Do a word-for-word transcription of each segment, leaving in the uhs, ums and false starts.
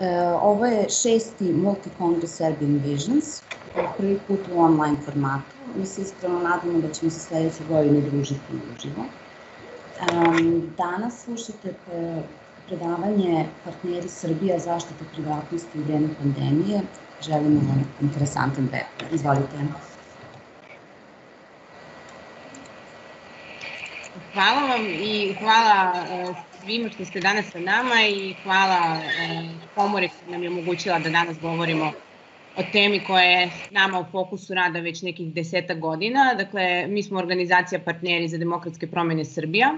Ovo je šesti Multi-Congress Serbian Visions, prvi put u online formatu. Mi se iskreno nadamo da ćemo se sledeće godine družiti uživo. Danas slušate predavanje Partneri Srbija zaštita privatnosti u vreme pandemije. Želimo vam interesantan webinar. Izvolite. Hvala vam i hvala svima što ste danas sa nama i hvala komori koja nam je omogućila da danas govorimo o temi koja je nama u fokusu rada već nekih desetak godina. Dakle, mi smo organizacija Partneri za demokratske promene Srbija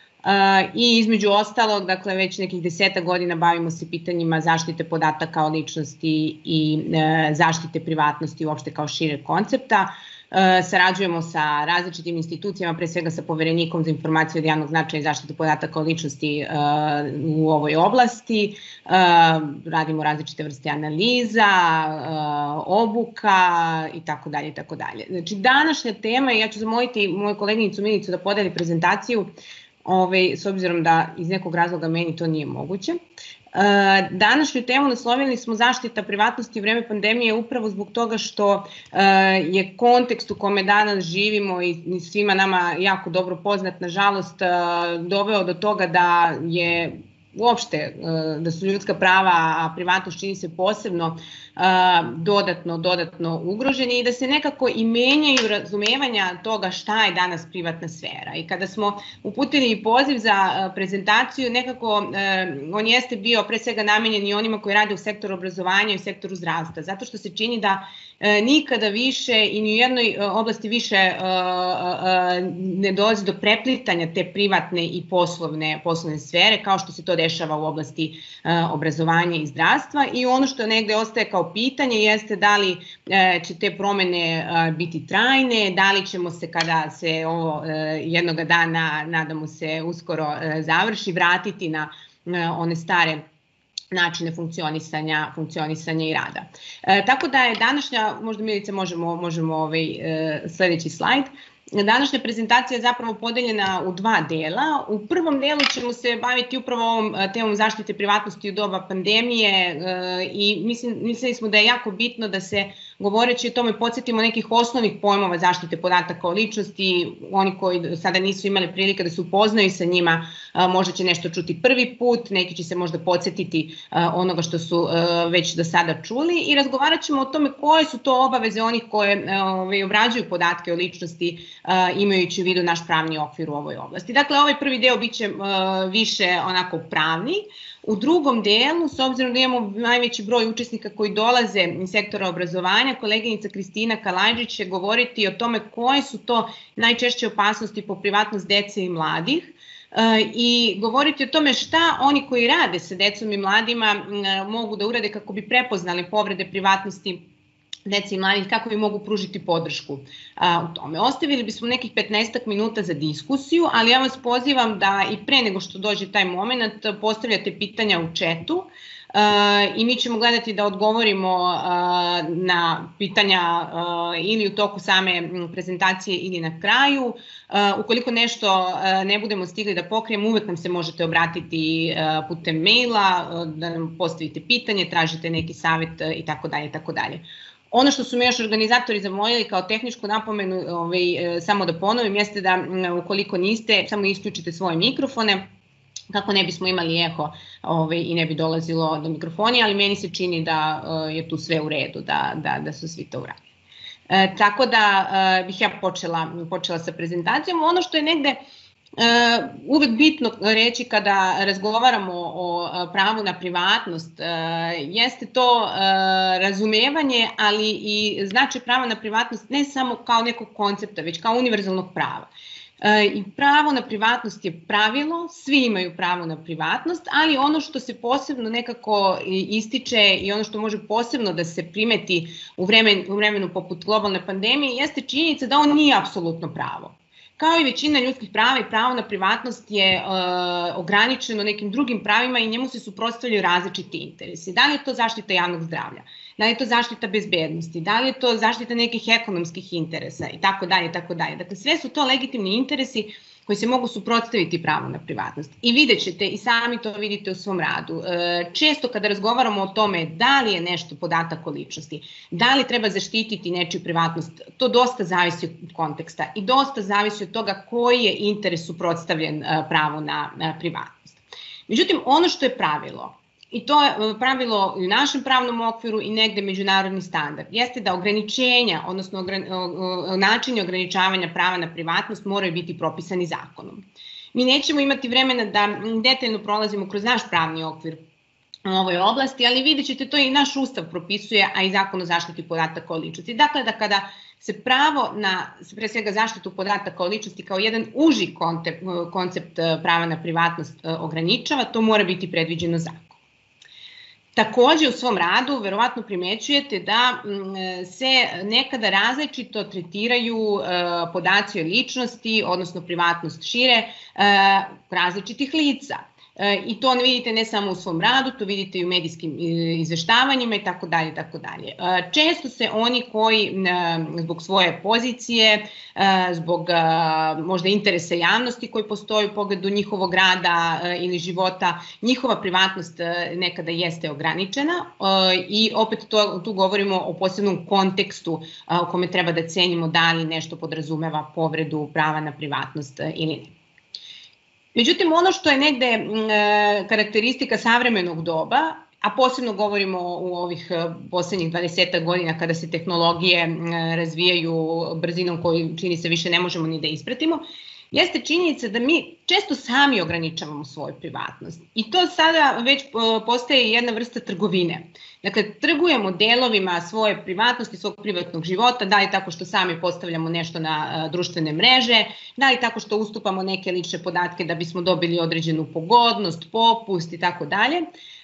i između ostalog, dakle, već nekih desetak godina bavimo se pitanjima zaštite podataka o ličnosti i zaštite privatnosti uopšte kao šireg koncepta. Sarađujemo sa različitim institucijama, pre svega sa Poverenikom za informacije od javnog značaja i zaštitu podataka o ličnosti u ovoj oblasti. Radimo različite vrste analiza, obuka i tako dalje i tako dalje. Znači, današnja tema, ja ću zamoliti moju koleginicu Milicu da podeli prezentaciju, s obzirom da iz nekog razloga meni to nije moguće. Današnju temu naslovili smo zaštita privatnosti u vreme pandemije upravo zbog toga što je kontekst u kome danas živimo i svima nama jako dobro poznat, nažalost, doveo do toga da je uopšte, da su ljudska prava, a privatnost čini se posebno dodatno, dodatno ugroženi i da se nekako i menjaju razumevanja toga šta je danas privatna sfera. I kada smo uputili poziv za prezentaciju, nekako on jeste bio pre svega namenjen i onima koji rade u sektoru obrazovanja i u sektoru zdravstva, zato što se čini da nikada više i ni u jednoj oblasti više ne dolazi do preplitanja te privatne i poslovne, poslovne sfere, kao što se to dešava u oblasti obrazovanja i zdravstva. I ono što negde ostaje kao pitanje jeste da li će te promene biti trajne, da li ćemo se kada se ovo jednoga dana, nadamo se, uskoro završi, vratiti na one stare načine funkcionisanja, funkcionisanja i rada. E, tako da je današnja, možda Milica možemo, možemo ovaj, sledeći slajd, današnja prezentacija je zapravo podeljena u dva dela. U prvom delu ćemo se baviti upravo ovom temom zaštite privatnosti u doba pandemije i mislim, mislili smo da je jako bitno da se, govoreći o tome, podsjetimo nekih osnovnih pojmova zaštite podataka o ličnosti. Oni koji sada nisu imali prilike da se upoznaju sa njima, možda će nešto čuti prvi put, neki će se možda podsjetiti onoga što su već do sada čuli i razgovarat ćemo o tome koje su to obaveze onih koje obrađuju podatke o ličnosti, imajući u vidu naš pravni okvir u ovoj oblasti. Dakle, ovaj prvi deo biće više onako pravni. U drugom delu, s obzirom da imamo najveći broj učesnika koji dolaze iz sektora obrazovanja, koleginica Kristina Kalajđić će govoriti o tome koje su to najčešće opasnosti po privatnost dece i mladih i govoriti o tome šta oni koji rade sa decom i mladima mogu da urade kako bi prepoznali povrede privatnosti deci i mladih, kako bi mogu pružiti podršku u tome. Ostavili bismo nekih petnaestak minuta za diskusiju, ali ja vas pozivam da i pre nego što dođe taj moment postavljate pitanja u četu i mi ćemo gledati da odgovorimo na pitanja ili u toku same prezentacije ili na kraju. Ukoliko nešto ne budemo stigli da pokrijemo, uvek nam se možete obratiti putem maila, da nam postavite pitanje, tražite neki savjet i tako dalje i tako dalje. Ono što su mi još organizatori zamolili kao tehničku napomenu, ovaj, samo da ponovim, jeste da ukoliko niste, samo isključite svoje mikrofone, kako ne bismo imali eho ovaj, i ne bi dolazilo do mikrofona, ali meni se čini da je tu sve u redu, da, da, da su svi to uradili. E, tako da e, bih ja počela, počela sa prezentacijom. Ono što je negde Uh, uvek bitno reći kada razgovaramo o pravu na privatnost uh, jeste to uh, razumevanje, ali i značaj prava na privatnost ne samo kao nekog koncepta, već kao univerzalnog prava. Uh, I pravo na privatnost je pravilo, svi imaju pravo na privatnost, ali ono što se posebno nekako ističe i ono što može posebno da se primeti u, vremen, u vremenu poput globalne pandemije jeste činjenica da on nije apsolutno pravo. Kao i većina ljudskih prava i pravo na privatnost je e, ograničeno nekim drugim pravima i njemu se suprotstavljaju različiti interesi. Da li je to zaštita javnog zdravlja, da li je to zaštita bezbednosti, da li je to zaštita nekih ekonomskih interesa i tako dalje i tako dalje. Dakle, sve su to legitimni interesi koji se mogu suprotstaviti pravu na privatnost. I vidjet ćete, i sami to vidite u svom radu, često kada razgovaramo o tome da li je nešto podatak o ličnosti, da li treba zaštititi nečiju privatnost, to dosta zavisi od konteksta i dosta zavisi od toga koji je interes suprotstavljen pravu na privatnost. Međutim, ono što je pravilo, i to je pravilo u našem pravnom okviru i negde međunarodni standard, jeste da ograničenja, odnosno načini ograničavanja prava na privatnost moraju biti propisani zakonom. Mi nećemo imati vremena da detaljno prolazimo kroz naš pravni okvir u ovoj oblasti, ali vidjet ćete, to i naš ustav propisuje, a i zakon o zaštiti podataka o ličnosti. Dakle, da kada se pravo na, pre svega, zaštitu podataka o ličnosti kao jedan uži koncept prava na privatnost ograničava, to mora biti predviđeno zakonom. Takođe, u svom radu verovatno primećujete da se nekada različito tretiraju podaci o ličnosti, odnosno privatnost šire, različitih lica. I to ne vidite ne samo u svom radu, to vidite i u medijskim izveštavanjima i tako dalje, tako dalje. Često se oni koji zbog svoje pozicije, zbog možda interesa javnosti koji postoji u pogledu njihovog rada ili života, njihova privatnost nekada jeste ograničena i opet to, tu govorimo o posebnom kontekstu u kome treba da cenimo da li nešto podrazumeva povredu prava na privatnost ili ne. Međutim, ono što je negde karakteristika savremenog doba, a posebno govorimo u ovih poslednjih dvadesetak godina kada se tehnologije razvijaju brzinom koju čini se više ne možemo ni da ispratimo, jeste činjenica da mi često sami ograničavamo svoju privatnost. I to sada već postaje jedna vrsta trgovine. Dakle, trgujemo delovima svoje privatnosti, svog privatnog života, da li tako što sami postavljamo nešto na društvene mreže, da li tako što ustupamo neke lične podatke da bismo dobili određenu pogodnost, popust i tako dalje.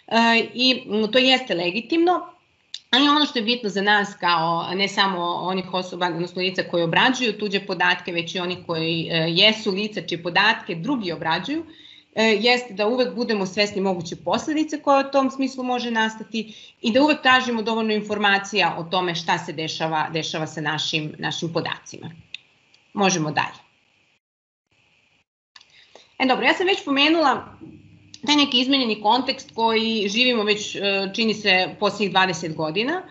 I to jeste legitimno. Ali ono što je bitno za nas kao ne samo onih osoba, odnosno lica koji obrađuju tuđe podatke, već i oni koji jesu lica čije podatke drugi obrađuju, jeste da uvek budemo svesni moguće posledice koje u tom smislu može nastati i da uvek tražimo dovoljno informacija o tome šta se dešava, dešava sa našim, našim podacima. Možemo dalje. E dobro, ja sam već pomenula taj neki izmenjeni kontekst koji živimo već, čini se, posljednjih dvadeset godina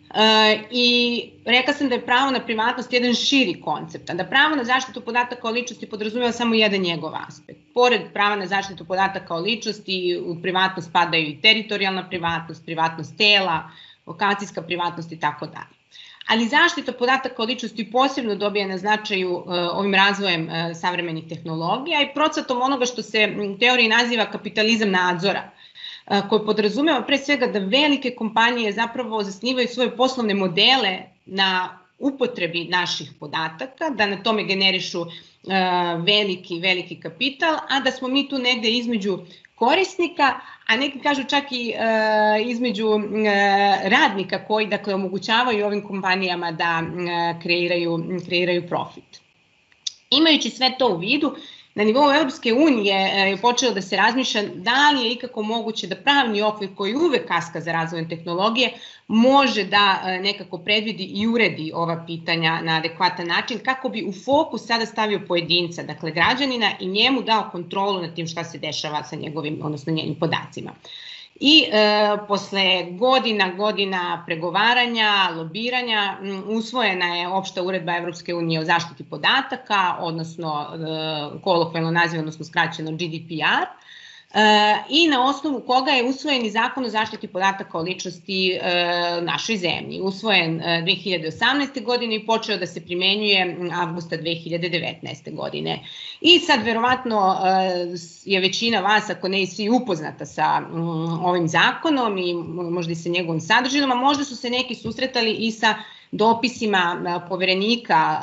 i rekla sam da je pravo na privatnost jedan širi koncept, a da pravo na zaštitu podataka o ličnosti podrazumeva samo jedan njegov aspekt. Pored prava na zaštitu podataka o ličnosti, u privatnost spadaju i teritorijalna privatnost, privatnost tela, lokacijska privatnost i tako dalje. Ali zaštita podataka o ličnosti posebno dobija na značaju ovim razvojem savremenih tehnologija i procvatom onoga što se u teoriji naziva kapitalizam nadzora, koji podrazumeva pre svega da velike kompanije zapravo zasnivaju svoje poslovne modele na upotrebi naših podataka, da na tome generišu veliki, veliki kapital, a da smo mi tu negde između korisnika, a neki kažu čak i između radnika koji, dakle, omogućavaju ovim kompanijama da kreiraju, kreiraju profit. Imajući sve to u vidu, na nivou Evropske unije je počelo da se razmišlja da li je ikako moguće da pravni okvir koji uvek kaska za razvojem tehnologije može da nekako predvidi i uredi ova pitanja na adekvatan način kako bi u fokus sada stavio pojedinca, dakle građanina, i njemu dao kontrolu nad tim šta se dešava sa njegovim, odnosno njenim podacima. I e, posle godina, godina pregovaranja, lobiranja, usvojena je opšta uredba Evropske unije o zaštiti podataka, odnosno e, kolokvijalno naziv, odnosno skraćeno G D P R, e, i na osnovu koga je usvojen i zakon o zaštiti podataka o ličnosti e, našoj zemlji. Usvojen e, dve hiljade osamnaeste. godine i počeo da se primenjuje avgusta dve hiljade devetnaeste. godine. I sad verovatno je većina vas, ako ne i svi, upoznata sa ovim zakonom i možda i sa njegovom sadržinom, a možda su se neki susretali i sa dopisima poverenika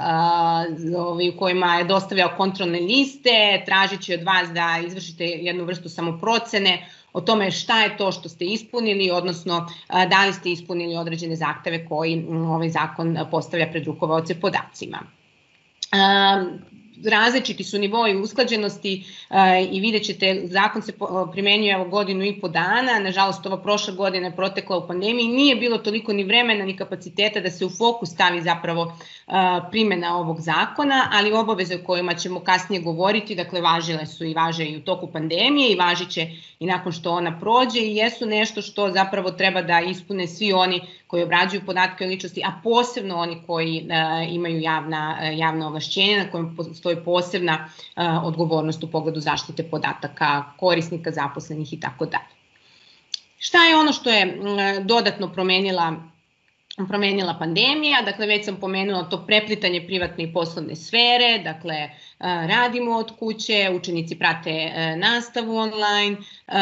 u kojima je dostavljao kontrolne liste, tražeći od vas da izvršite jednu vrstu samoprocene o tome šta je to što ste ispunili, odnosno da li ste ispunili određene zahteve koji ovaj zakon postavlja pred rukovaoce podacima. različiti su nivoi usklađenosti i vidjet ćete, zakon se primenjuje godinu i po dana, nažalost ova prošla godina je protekla u pandemiji, nije bilo toliko ni vremena ni kapaciteta da se u fokus stavi zapravo primjena ovog zakona, ali obaveze o kojima ćemo kasnije govoriti, dakle važile su i važe i u toku pandemije i važit će i nakon što ona prođe i jesu nešto što zapravo treba da ispune svi oni koji obrađuju podatke o ličnosti, a posebno oni koji imaju javna, javna ovlašćenja na kojem postoji posebna odgovornost u pogledu zaštite podataka korisnika, zaposlenih i tako dalje. Šta je ono što je dodatno promenila promenila pandemija? Dakle, već sam pomenula to preplitanje privatne i poslovne sfere, dakle, radimo od kuće, učenici prate nastavu online,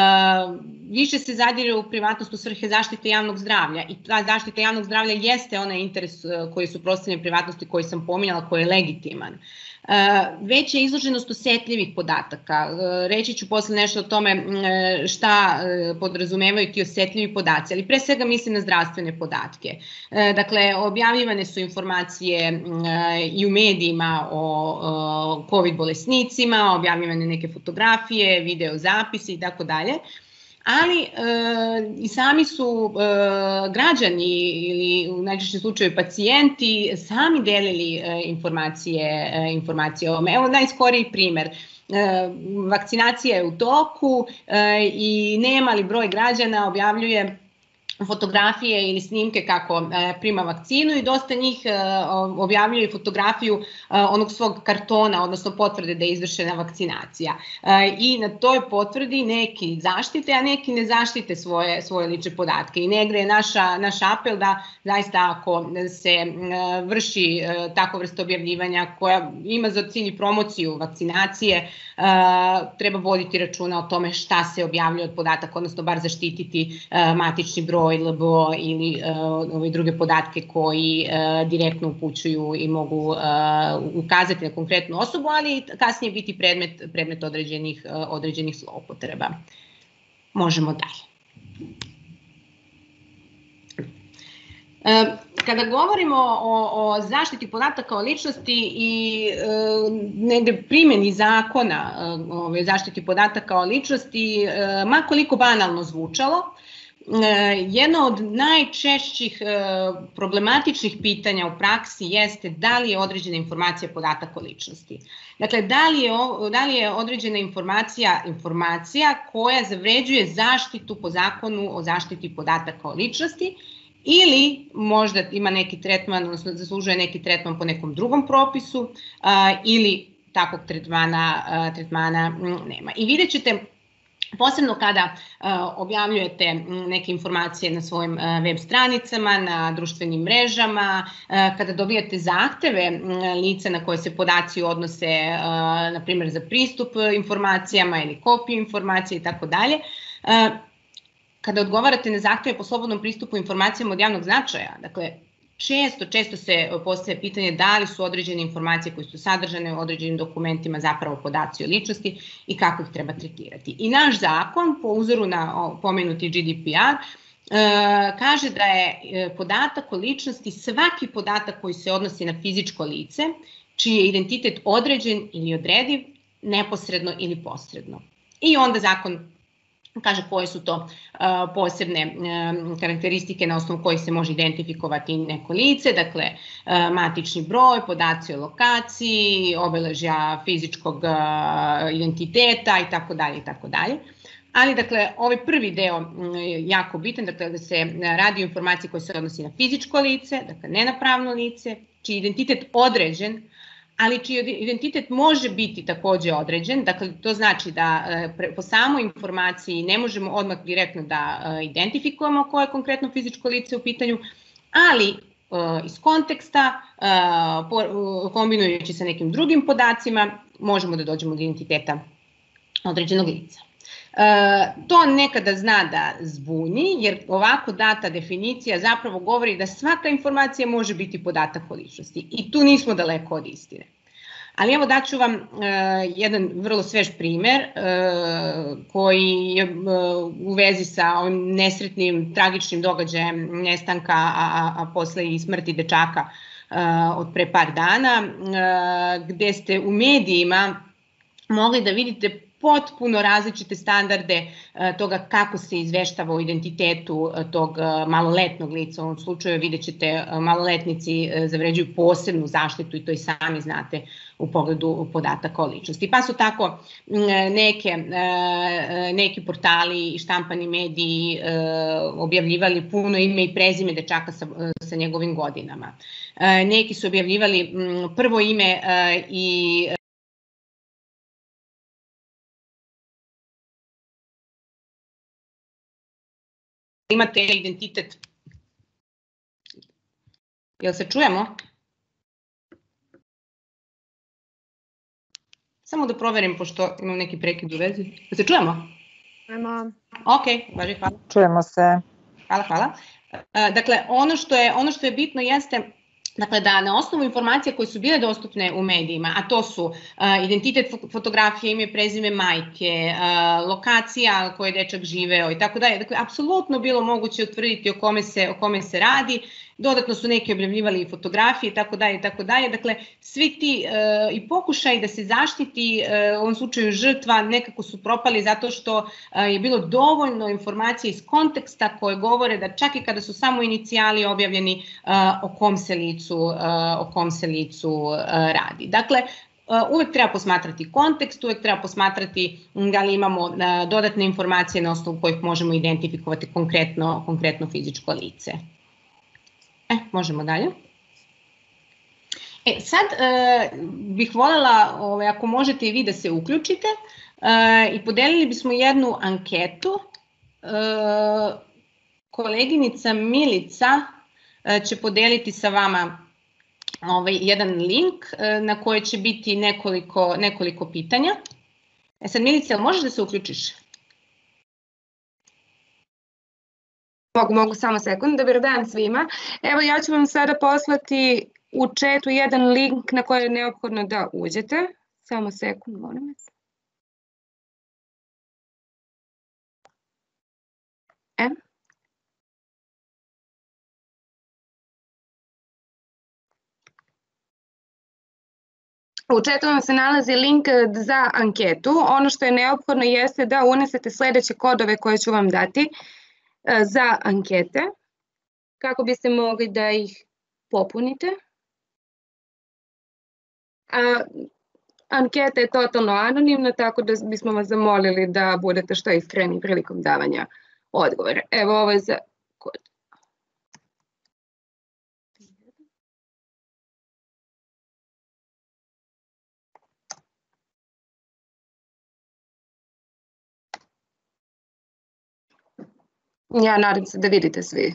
više se zadire u privatnost u svrhe zaštite javnog zdravlja i ta zaštita javnog zdravlja jeste onaj interes koji je suprotstavljen privatnosti koji sam pominjala, koji je legitiman. Veća je izloženost osetljivih podataka. Reći ću posle nešto o tome šta podrazumevaju ti osetljivi podaci, ali pre svega mislim na zdravstvene podatke. Dakle, objavljivane su informacije i u medijima o COVID bolesnicima, objavljivane neke fotografije, video zapisi i tako dalje. Ali e, i sami su e, građani ili u najčešćem slučaju pacijenti sami delili e, informacije, e, informacije o ovome. Evo najskoriji primer. E, vakcinacija je u toku e, i nemali broj građana objavljuje fotografije ili snimke kako prima vakcinu i dosta njih objavljuje fotografiju onog svog kartona, odnosno potvrde da je izvršena vakcinacija. I na toj potvrdi neki zaštite, a neki ne zaštite svoje, svoje lične podatke. I negde je naša, naš apel da zaista ako se vrši tako vrsta objavljivanja koja ima za cilj promociju vakcinacije, treba voditi računa o tome šta se objavljuje od podataka, odnosno bar zaštititi matični broj ili ove druge podatke koji direktno upućuju i mogu ukazati na konkretnu osobu, ali kasnije biti predmet, predmet određenih, određenih zloupotreba. Možemo dalje. Kada govorimo o, o zaštiti podataka o ličnosti i e, negde primjeni zakona o zaštiti podataka o ličnosti, e, ma koliko banalno zvučalo, jedno od najčešćih problematičnih pitanja u praksi jeste da li je određena informacija podatak o ličnosti. Dakle, da li je, da li je određena informacija informacija koja zavređuje zaštitu po zakonu o zaštiti podataka o ličnosti ili možda ima neki tretman, odnosno zaslužuje neki tretman po nekom drugom propisu ili takvog tretmana, tretmana nema. I vidjet ćete, posebno kada uh, objavljujete neke informacije na svojim uh, web stranicama, na društvenim mrežama, uh, kada dobijate zahteve uh, lica na koje se podaci odnose, uh, na primjer za pristup informacijama ili kopiju informacija i tako dalje, kada odgovarate na zahteve po slobodnom pristupu informacijama od javnog značaja, dakle, Često, često se postavlja pitanje da li su određene informacije koje su sadržane u određenim dokumentima zapravo podaci o ličnosti i kako ih treba tretirati. I naš zakon, po uzoru na pomenuti G D P R, kaže da je podatak o ličnosti svaki podatak koji se odnosi na fizičko lice, čiji je identitet određen ili odrediv, neposredno ili posredno. I onda zakon kaže koje su to uh, posebne uh, karakteristike na osnovu kojih se može identifikovati neko lice, dakle uh, matični broj, podaci o lokaciji, obeležja fizičkog uh, identiteta i tako dalje i tako dalje. Ali dakle ovaj prvi deo je jako bitan, dakle da se radi o informaciji koja se odnosi na fizičko lice, dakle ne na pravno lice, čiji identitet određen, ali čiji identitet može biti takođe određen, dakle to znači da po samoj informaciji ne možemo odmah direktno da identifikujemo koje je konkretno fizičko lice u pitanju, ali iz konteksta, kombinujući sa nekim drugim podacima, možemo da dođemo do identiteta određenog lica. To nekada zna da zbuni, jer ovako data definicija zapravo govori da svaka informacija može biti podatak o ličnosti i tu nismo daleko od istine. Ali evo daću vam uh, jedan vrlo svež primer uh, koji je uh, u vezi sa ovim nesretnim, tragičnim događajem nestanka, a, a, a posle i smrti dečaka uh, od pre par dana, gde ste u medijima mogli da vidite potpuno različite standarde toga kako se izveštava o identitetu tog maloletnog lica. U ovom slučaju vidjet ćete maloletnici zavređuju posebnu zaštitu i to i sami znate u pogledu podataka o ličnosti. Pa su tako neke, neki portali i štampani mediji objavljivali puno ime i prezime dečaka sa, sa njegovim godinama. Neki su objavljivali prvo ime i imate identitet. Jel se čujemo? Samo da proverim, pošto imam neki prekid u vezi. Jel se čujemo? Čujemo. Ok, važi, hvala. Čujemo se. Hvala, hvala. Dakle, ono što je, ono što je bitno jeste dakle, da na osnovu informacija koje su bile dostupne u medijima, a to su uh, identitet fotografije, ime, prezime majke, uh, lokacija koje je dečak živeo i tako dalje. Dakle, apsolutno bilo moguće utvrditi o kome se, o kome se radi. Dodatno su neki objavljivali i fotografije i tako dalje i tako dalje. Dakle, svi ti uh, i pokušaj da se zaštiti uh, u ovom slučaju žrtva nekako su propali zato što uh, je bilo dovoljno informacija iz konteksta koje govore da čak i kada su samo inicijali objavljeni uh, o kom se licu, uh, o kom se licu uh, radi. Dakle, uh, uvek treba posmatrati kontekst, uvek treba posmatrati da li imamo uh, dodatne informacije na osnovu kojih možemo identifikovati konkretno, konkretno fizičko lice. E, možemo dalje. E, sad e, bih voljela, ove, ako možete i vi da se uključite e, i podelili bismo jednu anketu. E, koleginica Milica e, će podeliti sa vama ovaj, jedan link e, na koje će biti nekoliko, nekoliko pitanja. E sad, Milica, možeš da se uključiš? Mogu, mogu, samo sekund. Dobar dan svima. Evo, ja ću vam sada poslati u chatu jedan link na koji je neophodno da uđete. Samo sekund, molim vas. E. U chatu vam se nalazi link za anketu. Ono što je neophodno jeste da unesete sledeće kodove koje ću vam dati za ankete, kako biste mogli da ih popunite. A anketa je totalno anonimna, tako da bismo vas zamolili da budete što iskreni prilikom davanja odgovora. Evo, ovo je za kod. Ja nadam se da vidite svi.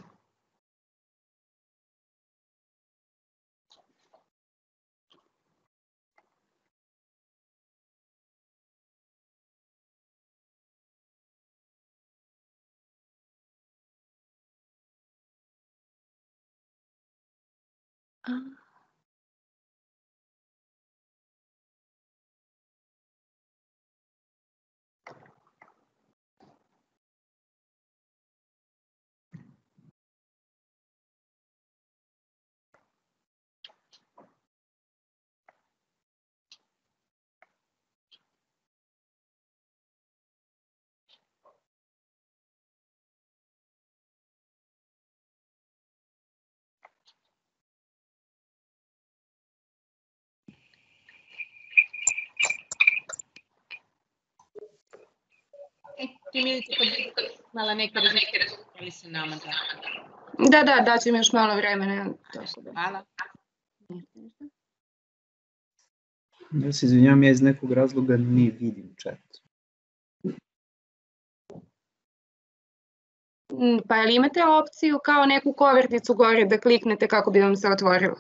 Ti Milica podala neke rezultate sa nama. Da, da, daću im još malo vremena. Hvala. Ja se izvinjam, ja iz nekog razloga ne vidim chat. Pa jel imate opciju kao neku koverticu gore da kliknete kako bi vam se otvorilo?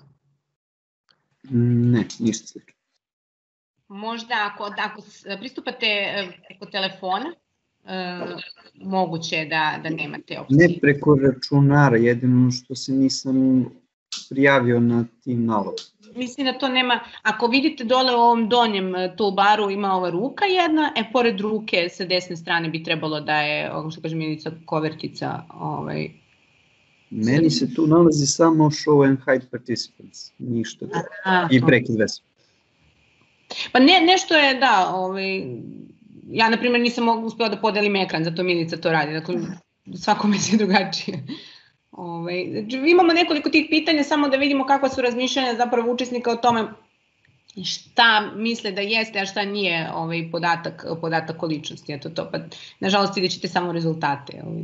Ne, ništa slično. Možda ako, ako pristupate preko telefona, e, moguće je da, da nemate opciju. Ne preko računara, jedino što se nisam prijavio na tim nalog. Mislim da to nema, ako vidite dole u ovom donjem toolbaru ima ova ruka jedna, e pored ruke sa desne strane bi trebalo da je, ovo što kaže Milica, kovertica, ovaj, Meni se tu nalazi samo show and hide participants, ništa to. I prekid veze. Pa ne, nešto je, da, ovaj, ja na primjer nisam uspela da podelim ekran, zato Milica to radi, dakle svakome se drugačije. Ovaj, imamo nekoliko tih pitanja, samo da vidimo kakva su razmišljanja zapravo učesnika o tome šta misle da jeste, a šta nije ovaj, podatak, podatak o ličnosti. Eto to, pa nažalost vidjet ćete samo rezultate. Ovaj.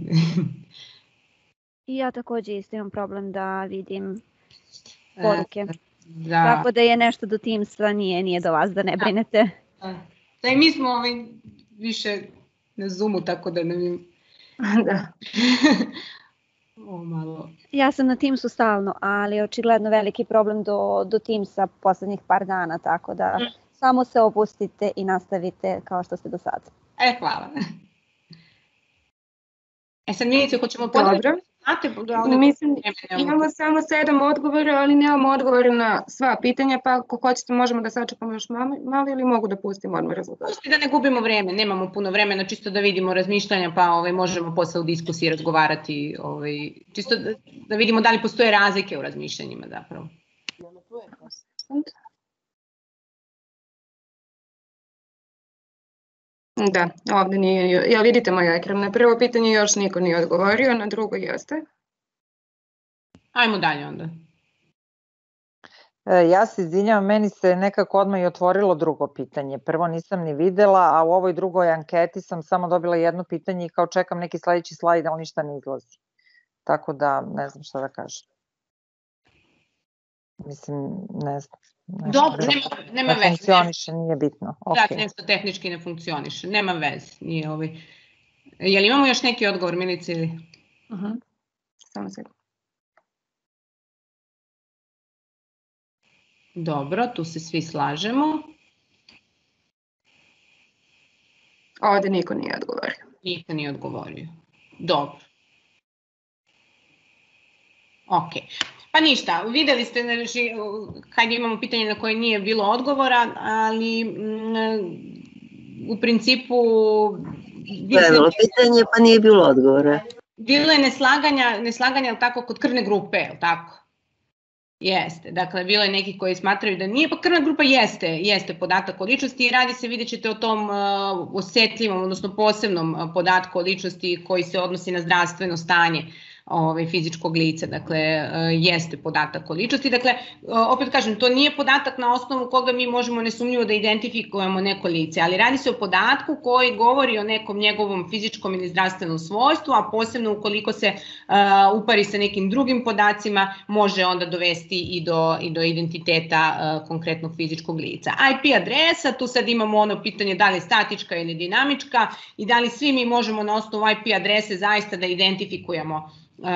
I ja takođe isto imam problem da vidim poruke. Da. Tako da je nešto do Teamsa, nije, nije do vas, da ne brinete. Da, da i mi smo ovaj, više na Zoomu, tako da ne vidim. Da. O, malo. Ja sam na Teamsu stalno, ali očigledno veliki problem do, do Teamsa poslednjih par dana, tako da mm. samo se opustite i nastavite kao što ste do sada. E, hvala. E sad Milice, hoćemo podaviti? Dobro. Mislim, imamo samo sedam odgovora, ali nemamo odgovore na sva pitanja, pa ako hoćete možemo da sačekamo još malo ili mogu da pustimo odmah rezultat. Pusti da ne gubimo vreme, nemamo puno vremena, čisto da vidimo razmišljanja, pa ovaj, možemo posle u diskusiji razgovarati, ovaj, čisto da, da vidimo da li postoje razlike u razmišljanjima zapravo. Da, ovde nije, jel vidite moj ekran? Na prvo pitanje još niko nije odgovorio, na drugo jeste. Ajmo dalje onda. E, ja se izvinjavam, meni se nekako odmah i otvorilo drugo pitanje. Prvo nisam ni videla, a u ovoj drugoj anketi sam samo dobila jedno pitanje i kao čekam neki sledeći slajd, ali ništa ne izlazi. Tako da ne znam šta da kažem. Mislim, ne znam. Nešto, dobro, nema, nema veze. Ne funkcioniše, nije bitno. Okay. Da, nešto tehnički ne funkcioniše, nema veze. Nije ovaj. Jel imamo još neki odgovor, Milice? Ili? Uh -huh. Samo se. Dobro, tu se svi slažemo. Ovde niko nije odgovorio. Niko nije odgovorio. Dobro. Ok. Pa ništa, videli ste, znači, kad imamo pitanje na koje nije bilo odgovora, ali m, u principu... Gledalo pitanje pa nije bilo odgovora. Bilo je neslaganja, neslaganja, ali tako, kod krvne grupe, ali tako? Jeste, dakle, bilo je neki koji smatraju da nije, pa krvna grupa jeste, jeste podatak o ličnosti i radi se, vidjet ćete o tom uh, osetljivom, odnosno posebnom uh, podatku o ličnosti koji se odnosi na zdravstveno stanje Ove, fizičkog lica, dakle, jeste podatak o ličnosti. Dakle, opet kažem, to nije podatak na osnovu koga mi možemo nesumnjivo da identifikujemo neko lice, ali radi se o podatku koji govori o nekom njegovom fizičkom ili zdravstvenom svojstvu, a posebno ukoliko se uh, upari sa nekim drugim podacima, može onda dovesti i do, i do identiteta uh, konkretnog fizičkog lica. I P adresa, tu sad imamo ono pitanje da li je statička ili dinamička i da li svi mi možemo na osnovu I P adrese zaista da identifikujemo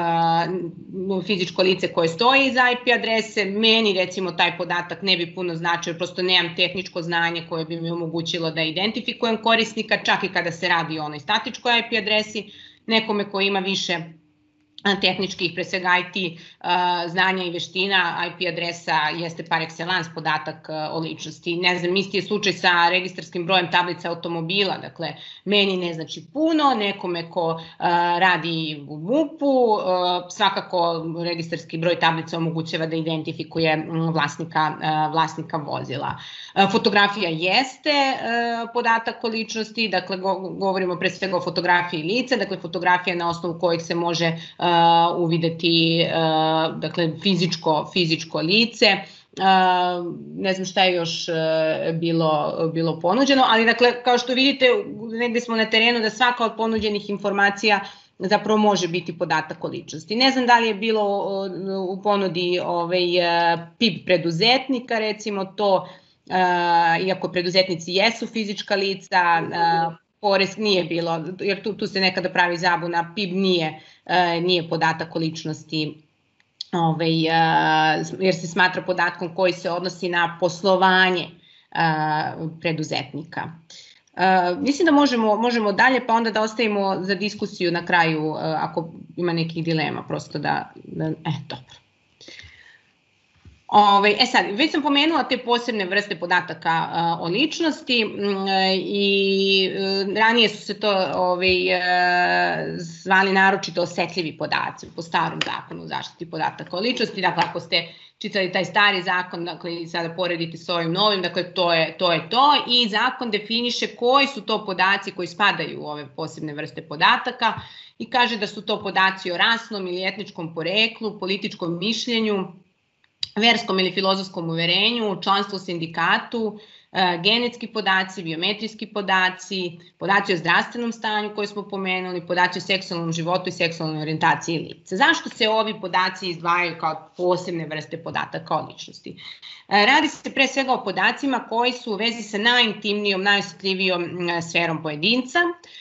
Uh, fizičko lice koje stoji iza I P adrese. Meni recimo taj podatak ne bi puno značio, prosto nemam tehničko znanje koje bi mi omogućilo da identifikujem korisnika, čak i kada se radi o onoj statičkoj I P adresi. Nekome ko ima više tehničkih, pre svega I T uh, znanja i veština, I P adresa jeste par excellence podatak uh, o ličnosti. Ne znam, isti je slučaj sa registarskim brojem tablice automobila, dakle, meni ne znači puno, nekome ko uh, radi u M U P-u, uh, svakako registarski broj tablice omogućava da identifikuje vlasnika, uh, vlasnika vozila. Uh, fotografija jeste uh, podatak o ličnosti, dakle, go govorimo pre svega o fotografiji lica, dakle, fotografija na osnovu kojih se može uh, Uh, uvideti uh, dakle, fizičko, fizičko lice. Uh, ne znam šta je još uh, bilo, bilo ponuđeno, ali dakle, kao što vidite, negde smo na terenu da svaka od ponuđenih informacija zapravo može biti podatak o ličnosti. Ne znam da li je bilo uh, u ponudi ovaj, uh, P I B preduzetnika, recimo to, uh, iako preduzetnici jesu fizička lica, uh, porez nije bilo, jer tu, tu se nekada pravi zabuna, P I B nije, uh, nije podatak o ličnosti, ovaj, uh, jer se smatra podatkom koji se odnosi na poslovanje uh, preduzetnika. Uh, mislim da možemo, možemo dalje, pa onda da ostavimo za diskusiju na kraju, uh, ako ima nekih dilema, prosto da, da e, dobro. Ove, e sad, već sam pomenula te posebne vrste podataka a, o ličnosti m, i a, ranije su se to ove, a, zvali naročito osetljivi podaci po starom zakonu o zaštiti podataka o ličnosti. Dakle, ako ste čitali taj stari zakon, dakle, i sada poredite s ovim novim, dakle, to je, to je to i zakon definiše koji su to podaci koji spadaju u ove posebne vrste podataka i kaže da su to podaci o rasnom ili etničkom poreklu, političkom mišljenju, verskom ili filozofskom uverenju, članstvu u sindikatu, genetski podaci, biometrijski podaci, podaci o zdravstvenom stanju koje smo pomenuli, podaci o seksualnom životu i seksualnoj orijentaciji lica. Zašto se ovi podaci izdvajaju kao posebne vrste podataka o ličnosti? Radi se pre svega o podacima koji su u vezi sa najintimnijom, najosjetljivijom sferom pojedinca.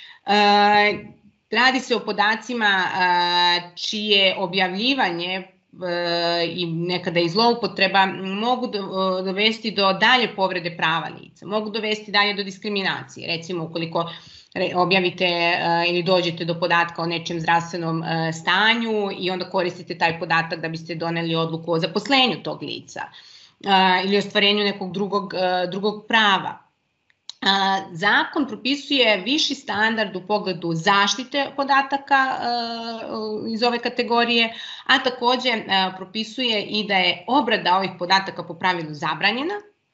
Radi se o podacima čije objavljivanje i nekada i zloupotreba mogu dovesti do dalje povrede prava lica, mogu dovesti dalje do diskriminacije. Recimo, ukoliko objavite ili dođete do podatka o nečem zdravstvenom stanju i onda koristite taj podatak da biste doneli odluku o zaposlenju tog lica ili ostvarenju nekog drugog, drugog prava. Zakon propisuje viši standard u pogledu zaštite podataka iz ove kategorije, a takođe propisuje i da je obrada ovih podataka po pravilu zabranjena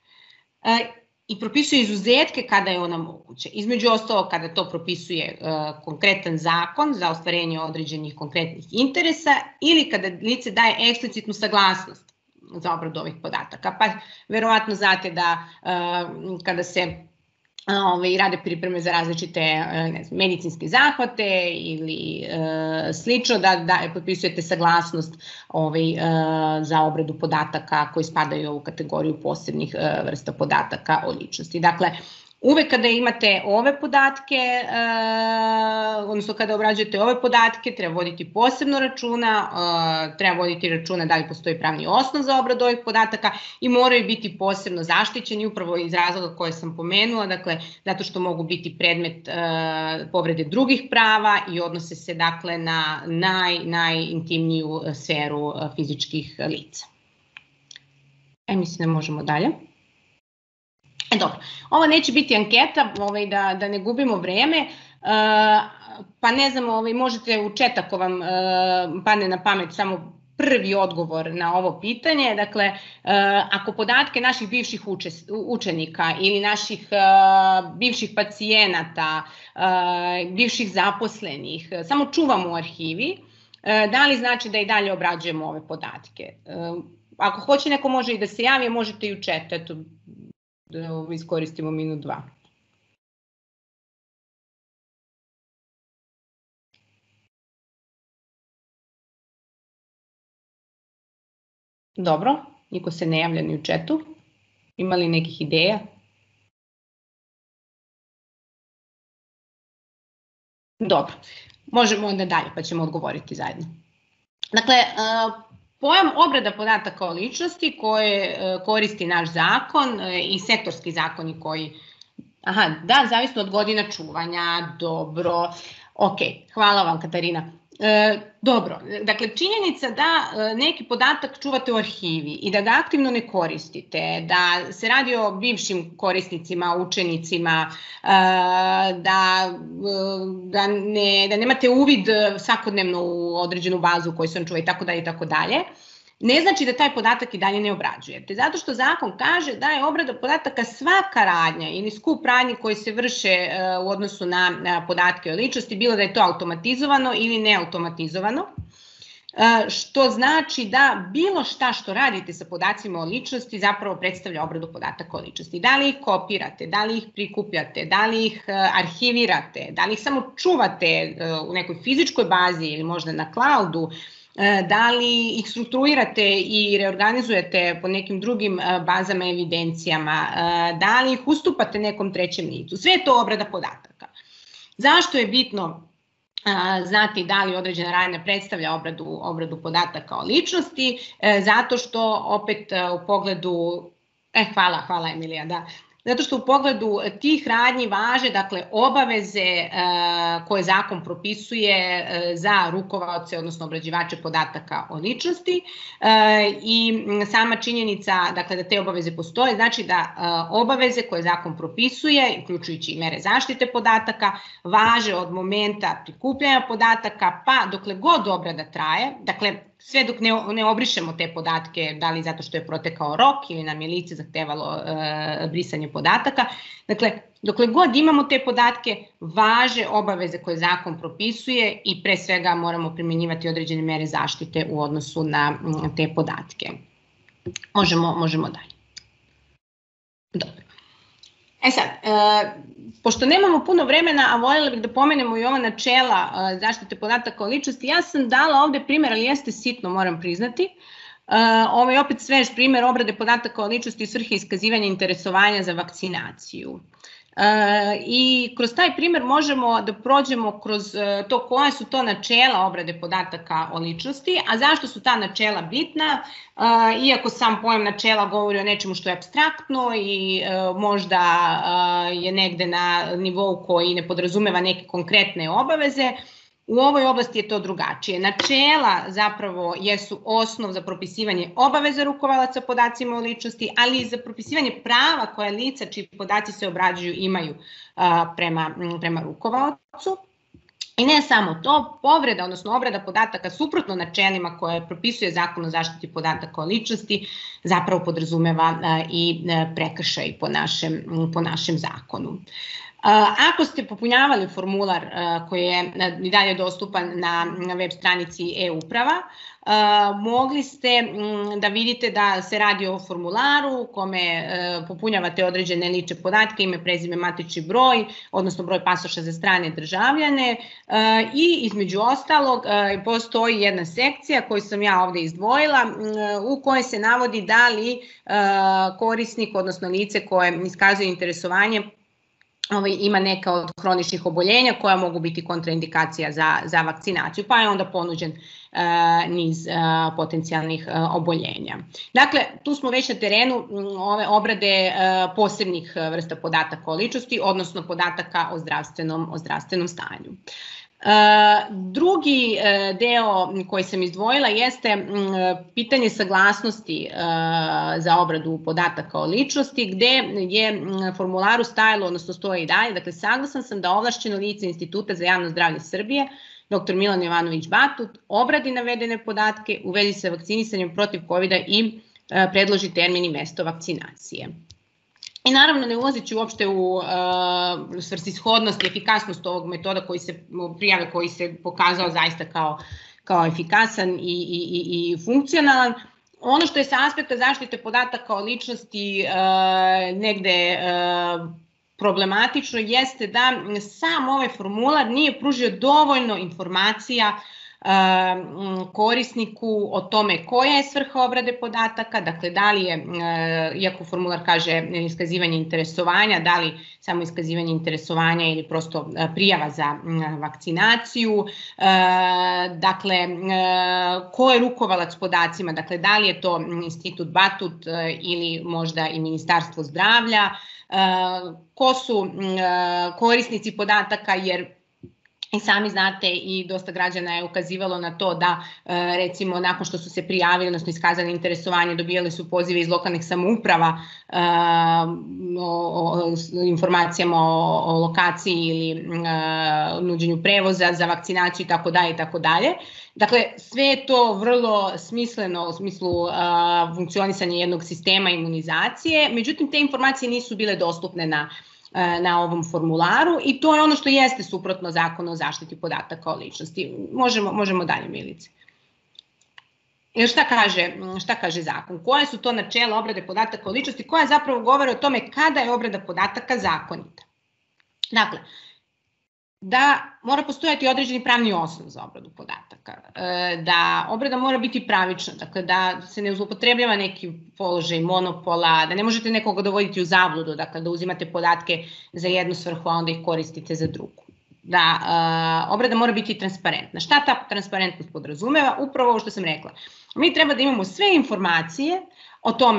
i propisuje izuzetke kada je ona moguća. Između ostalog, kada to propisuje konkretan zakon za ostvarenje određenih konkretnih interesa ili kada lice daje eksplicitnu saglasnost za obradu ovih podataka. Pa verovatno znate da kada se Ove, rade pripreme za različite ne znam, medicinske zahvate ili e, slično, da, da potpisujete saglasnost ove, e, za obradu podataka koji spadaju u kategoriju posebnih e, vrsta podataka o ličnosti. Dakle, uvek kada imate ove podatke, e, odnosno kada obrađujete ove podatke, treba voditi posebno računa, e, treba voditi računa da li postoji pravni osnov za obradu ovih podataka i moraju biti posebno zaštićeni upravo iz razloga koje sam pomenula, dakle, zato što mogu biti predmet e, povrede drugih prava i odnose se dakle na naj, najintimniju sferu fizičkih lica. E, mislim da možemo dalje. E, dobro, ovo neće biti anketa, ovaj, da, da ne gubimo vreme, e, pa ne znam, ovaj, možete u chat ako vam e, padne na pamet samo prvi odgovor na ovo pitanje. Dakle, e, ako podatke naših bivših uče, učenika ili naših e, bivših pacijenata, e, bivših zaposlenih, samo čuvamo u arhivi, e, da li znači da i dalje obrađujemo ove podatke? E, ako hoće neko može i da se javi, možete i u chat, eto, da iskoristimo minut dva. Dobro, niko se ne javlja ni u chatu. Ima li nekih ideja? Dobro, možemo onda dalje pa ćemo odgovoriti zajedno. Dakle, pojam obrada podataka o ličnosti koje koristi naš zakon i sektorski zakoni koji, aha, da, zavisno od godina čuvanja, dobro, ok, hvala vam Katarina. E, dobro, dakle činjenica da neki podatak čuvate u arhivi i da ga aktivno ne koristite, da se radi o bivšim korisnicima, učenicima, e, da, da, ne, da nemate uvid svakodnevno u određenu bazu koju se on čuva i tako dalje i tako dalje, ne znači da taj podatak i dalje ne obrađujete. Zato što zakon kaže da je obrada podataka svaka radnja ili skup radnji koji se vrše u odnosu na podatke o ličnosti, bilo da je to automatizovano ili neautomatizovano, što znači da bilo šta što radite sa podacima o ličnosti zapravo predstavlja obradu podataka o ličnosti. Da li ih kopirate, da li ih prikupljate, da li ih arhivirate, da li ih samo čuvate u nekoj fizičkoj bazi ili možda na cloudu, da li ih strukturirate i reorganizujete po nekim drugim bazama, evidencijama, da li ih ustupate nekom trećem licu. Sve je to obrada podataka. Zašto je bitno znati da li određena radnja predstavlja obradu, obradu podataka o ličnosti? Zato što opet u pogledu, e, hvala, hvala Emilija, da, zato što u pogledu tih radnji važe, dakle, obaveze koje zakon propisuje za rukovaoce, odnosno obrađivače podataka o ličnosti, i sama činjenica, dakle, da te obaveze postoje, znači da obaveze koje zakon propisuje, uključujući i mere zaštite podataka, važe od momenta prikupljanja podataka pa dokle god obrada traje, dakle, sve dok ne, ne obrišemo te podatke, da li zato što je protekao rok ili nam je lice zahtevalo e, brisanje podataka. Dakle, dokle god imamo te podatke, važe obaveze koje zakon propisuje i pre svega moramo primjenjivati određene mere zaštite u odnosu na te podatke. Možemo, možemo dalje. Dobro. E sad, e, pošto nemamo puno vremena, a voljela bih da pomenemo i ova načela e, zaštite podataka o ličnosti, ja sam dala ovde primjer, ali jeste sitno, moram priznati. E, ovo je opet svež primjer obrade podataka o ličnosti i svrhe iskazivanja interesovanja za vakcinaciju. E, I kroz taj primjer možemo da prođemo kroz to koje su to načela obrade podataka o ličnosti, a zašto su ta načela bitna, e, iako sam pojam načela govori o nečemu što je apstraktno i e, možda e, je negde na nivou koji ne podrazumeva neke konkretne obaveze. U ovoj oblasti je to drugačije. Načela zapravo jesu osnov za propisivanje obaveza rukovalaca podacima o ličnosti, ali i za propisivanje prava koje lica čiji podaci se obrađuju imaju a, prema, prema rukovalcu. I ne samo to, povreda, odnosno obrada podataka suprotno načelima koje propisuje Zakon o zaštiti podataka o ličnosti zapravo podrazumeva a, i a, prekršaj po našem, po našem zakonu. Ako ste popunjavali formular koji je i dalje dostupan na web stranici e-uprava, mogli ste da vidite da se radi o formularu u kome popunjavate određene lične podatke, ime, prezime, matični broj, odnosno broj pasoša za strane državljane, i između ostalog postoji jedna sekcija koju sam ja ovde izdvojila u kojoj se navodi da li korisnik, odnosno lice koje iskazuje interesovanje, Ovaj, ima neka od hroničnih oboljenja koja mogu biti kontraindikacija za, za vakcinaciju, pa je onda ponuđen e, niz e, potencijalnih e, oboljenja. Dakle, tu smo već na terenu ove obrade e, posebnih vrsta podataka o ličnosti, odnosno podataka o zdravstvenom, o zdravstvenom stanju. Uh, drugi uh, deo koji sam izdvojila jeste uh, pitanje saglasnosti uh, za obradu podataka o ličnosti, gde je uh, formularu stajalo, odnosno stoji i dalje, dakle saglasan sam da ovlašćeno lice Instituta za javno zdravlje Srbije, doktor Milan Jovanović Batut, obradi navedene podatke u vezi sa vakcinisanjem protiv kovida i uh, predloži termin i mesto vakcinacije. I naravno ne ulazeći uopšte u uh, svrsishodnost i efikasnost ovog metoda koji se prijave, koji se pokazao zaista kao, kao efikasan i, i, i, i funkcionalan. Ono što je sa aspekta zaštite podataka o ličnosti uh, negde uh, problematično jeste da sam ovaj formular nije pružio dovoljno informacija korisniku o tome koja je svrha obrade podataka, dakle da li je, iako formular kaže iskazivanje interesovanja, da li samo iskazivanje interesovanja ili prosto prijava za vakcinaciju, dakle ko je rukovalac podacima, dakle da li je to Institut Batut ili možda i Ministarstvo zdravlja, ko su korisnici podataka, jer i sami znate i dosta građana je ukazivalo na to da recimo nakon što su se prijavili, odnosno iskazali interesovanje, dobijali su pozive iz lokalnih samouprava o, o informacijama o, o lokaciji ili nuđenju prevoza za vakcinaciju i tako dalje i tako dalje. Dakle, sve je to vrlo smisleno u smislu funkcionisanja jednog sistema imunizacije, međutim te informacije nisu bile dostupne na na ovom formularu i to je ono što jeste suprotno Zakonu o zaštiti podataka o ličnosti. Možemo, možemo dalje, Milice. Jer šta kaže, šta kaže zakon? Koje su to načela obrade podataka o ličnosti koja zapravo govore o tome kada je obrada podataka zakonita? Dakle, da mora postojati određeni pravni osnov za obradu podataka, da obrada mora biti pravična, dakle da se ne zloupotrebljava neki položaj monopola, da ne možete nekoga dovoditi u zabludu, dakle da uzimate podatke za jednu svrhu, a onda ih koristite za drugu. Da obrada mora biti transparentna. Šta ta transparentnost podrazumeva? Upravo ovo što sam rekla. Mi treba da imamo sve informacije o tome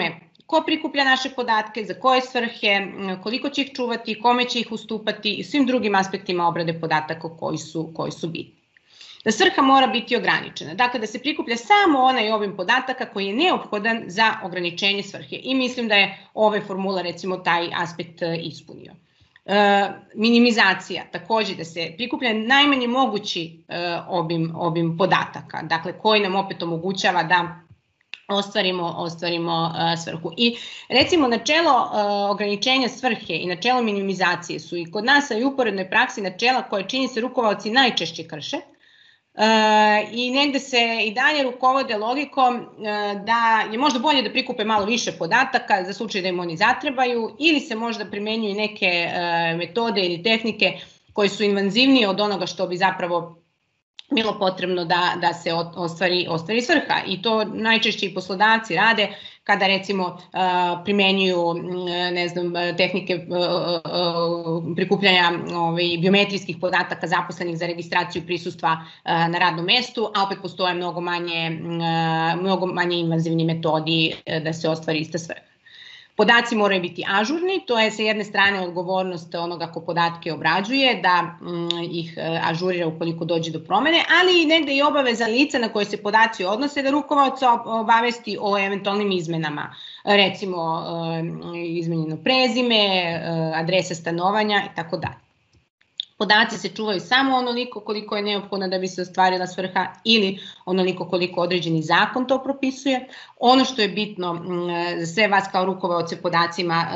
ko prikuplja naše podatke, za koje svrhe, koliko će ih čuvati, kome će ih ustupati i svim drugim aspektima obrade podataka koji su, koji su bitni. Da svrha mora biti ograničena, dakle da se prikuplja samo onaj obim podataka koji je neophodan za ograničenje svrhe i mislim da je ovaj formula recimo taj aspekt ispunio. E, minimizacija, takođe da se prikuplja najmanje mogući e, obim, obim podataka, dakle koji nam opet omogućava da ostvarimo, ostvarimo uh, svrhu. I recimo načelo uh, ograničenja svrhe i načelo minimizacije su i kod nas, a i u uporednoj praksi načela koje čini se rukovaoci najčešće krše uh, i negde se i dalje rukovode logikom uh, da je možda bolje da prikupe malo više podataka za slučaj da im oni zatrebaju ili se možda primenjuju neke uh, metode ili tehnike koje su invazivnije od onoga što bi zapravo bilo potrebno da, da se ostvari, ostvari svrha i to najčešće i poslodavci rade kada recimo primenjuju ne znam, tehnike prikupljanja ovaj, biometrijskih podataka zaposlenih za registraciju prisustva na radnom mestu, a opet postoje mnogo manje, mnogo manje invazivni metodi da se ostvari ista svrha. Podaci moraju biti ažurni, to je sa jedne strane odgovornost onoga ko podatke obrađuje, da mm, ih ažurira ukoliko dođe do promene, ali i negde i obaveza lica na koje se podaci odnose da rukovaoca obavesti o eventualnim izmenama, recimo izmenjeno prezime, adresa stanovanja i tako dalje. Podaci se čuvaju samo onoliko koliko je neophodno da bi se ostvarila svrha ili onoliko koliko određeni zakon to propisuje. Ono što je bitno za sve vas kao rukovaoce podacima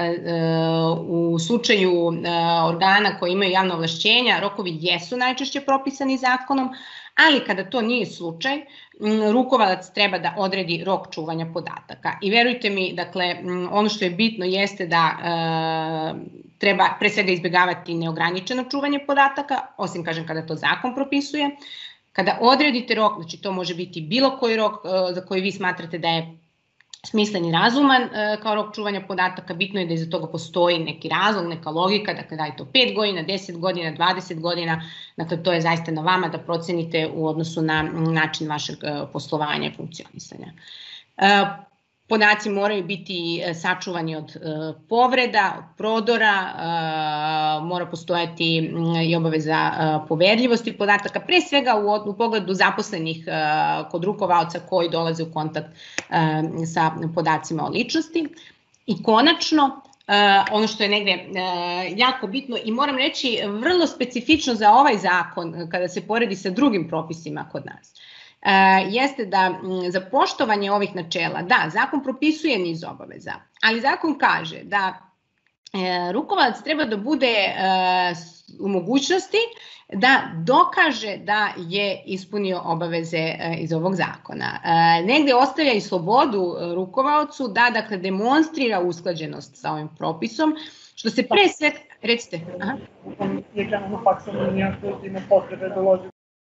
u slučaju organa koji imaju javna ovlašćenja, rokovi jesu najčešće propisani zakonom, ali kada to nije slučaj, rukovalac treba da odredi rok čuvanja podataka. I verujte mi, dakle, ono što je bitno jeste da e, treba pre svega izbjegavati neograničeno čuvanje podataka, osim, kažem, kada to zakon propisuje. Kada odredite rok, znači to može biti bilo koji rok e, za koji vi smatrate da je smislen i razuman e, kao rok čuvanja podataka, bitno je da iza toga postoji neki razlog, neka logika, dakle da je to pet godina, deset godina, dvadeset godina, dakle to je zaista na vama da procenite u odnosu na način vašeg e, poslovanja i funkcionisanja. E, Podaci moraju biti sačuvani od e, povreda, od prodora, e, mora postojati i obaveza e, poverljivosti podataka, pre svega u, u pogledu zaposlenih e, kod rukovaoca koji dolaze u kontakt e, sa podacima o ličnosti. I konačno, e, ono što je negde e, jako bitno i moram reći vrlo specifično za ovaj zakon kada se poredi sa drugim propisima kod nas, Uh, jeste da m, za poštovanje ovih načela, da, zakon propisuje niz obaveza, ali zakon kaže da e, rukovalac treba da bude e, u mogućnosti da dokaže da je ispunio obaveze e, iz ovog zakona. E, negde ostavlja i slobodu rukovaocu da, dakle, demonstrira usklađenost sa ovim propisom, što se pre sve... Recite. Aha. Je krenuo faksom linija koji ima potrebe da loži.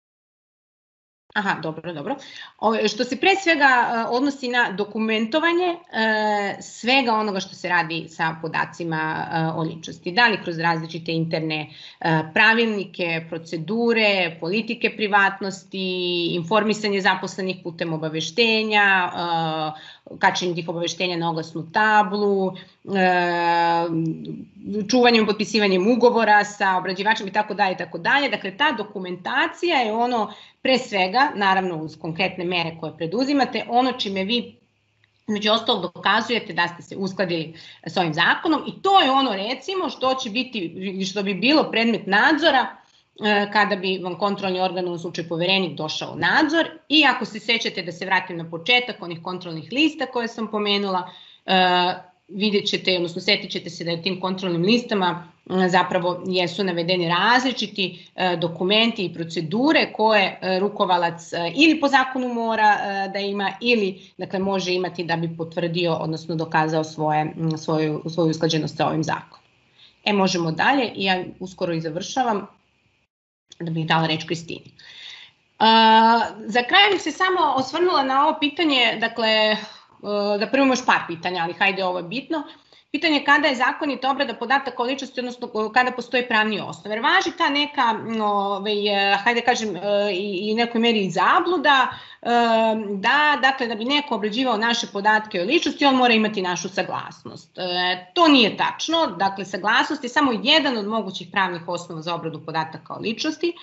Aha, dobro, dobro. O, što se pre svega uh, odnosi na dokumentovanje uh, svega onoga što se radi sa podacima uh, o ličnosti. Da li kroz različite interne uh, pravilnike, procedure, politike privatnosti, informisanje zaposlenih putem obaveštenja, uh, kačenje tih obaveštenja na oglasnu tablu, uh, čuvanjem, potpisivanjem ugovora sa obrađivačem i tako dalje, tako dalje. Dakle, ta dokumentacija je ono pre svega, naravno uz konkretne mere koje preduzimate, ono čime vi među ostalog dokazujete da ste se uskladili s ovim zakonom i to je ono recimo što će biti, što bi bilo predmet nadzora kada bi vam kontrolni organ, u slučaju poverenik, došao u nadzor i ako se sećate, da se vratim na početak onih kontrolnih lista koje sam pomenula, vidjet ćete, odnosno setit ćete se da u tim kontrolnim listama zapravo jesu navedeni različiti dokumenti i procedure koje rukovalac ili po zakonu mora da ima ili, dakle, može imati da bi potvrdio, odnosno dokazao svoje, svoju, svoju usklađenost sa ovim zakonom. E, možemo dalje i ja uskoro i završavam da bih dala reč Kristini. Uh, za kraj bih se samo osvrnula na ovo pitanje, dakle, da prvo još par pitanja, ali hajde, ovo je bitno. pitanje je kada je zakonita obrada podataka o ličnosti, odnosno kada postoji pravni osnov. Jer važi ta neka, ovaj, hajde kažem, i u nekoj meri i zabluda, da, dakle, da bi neko obrađivao naše podatke o ličnosti, on mora imati našu saglasnost. To nije tačno, dakle, saglasnost je samo jedan od mogućih pravnih osnova za obradu podataka o ličnosti.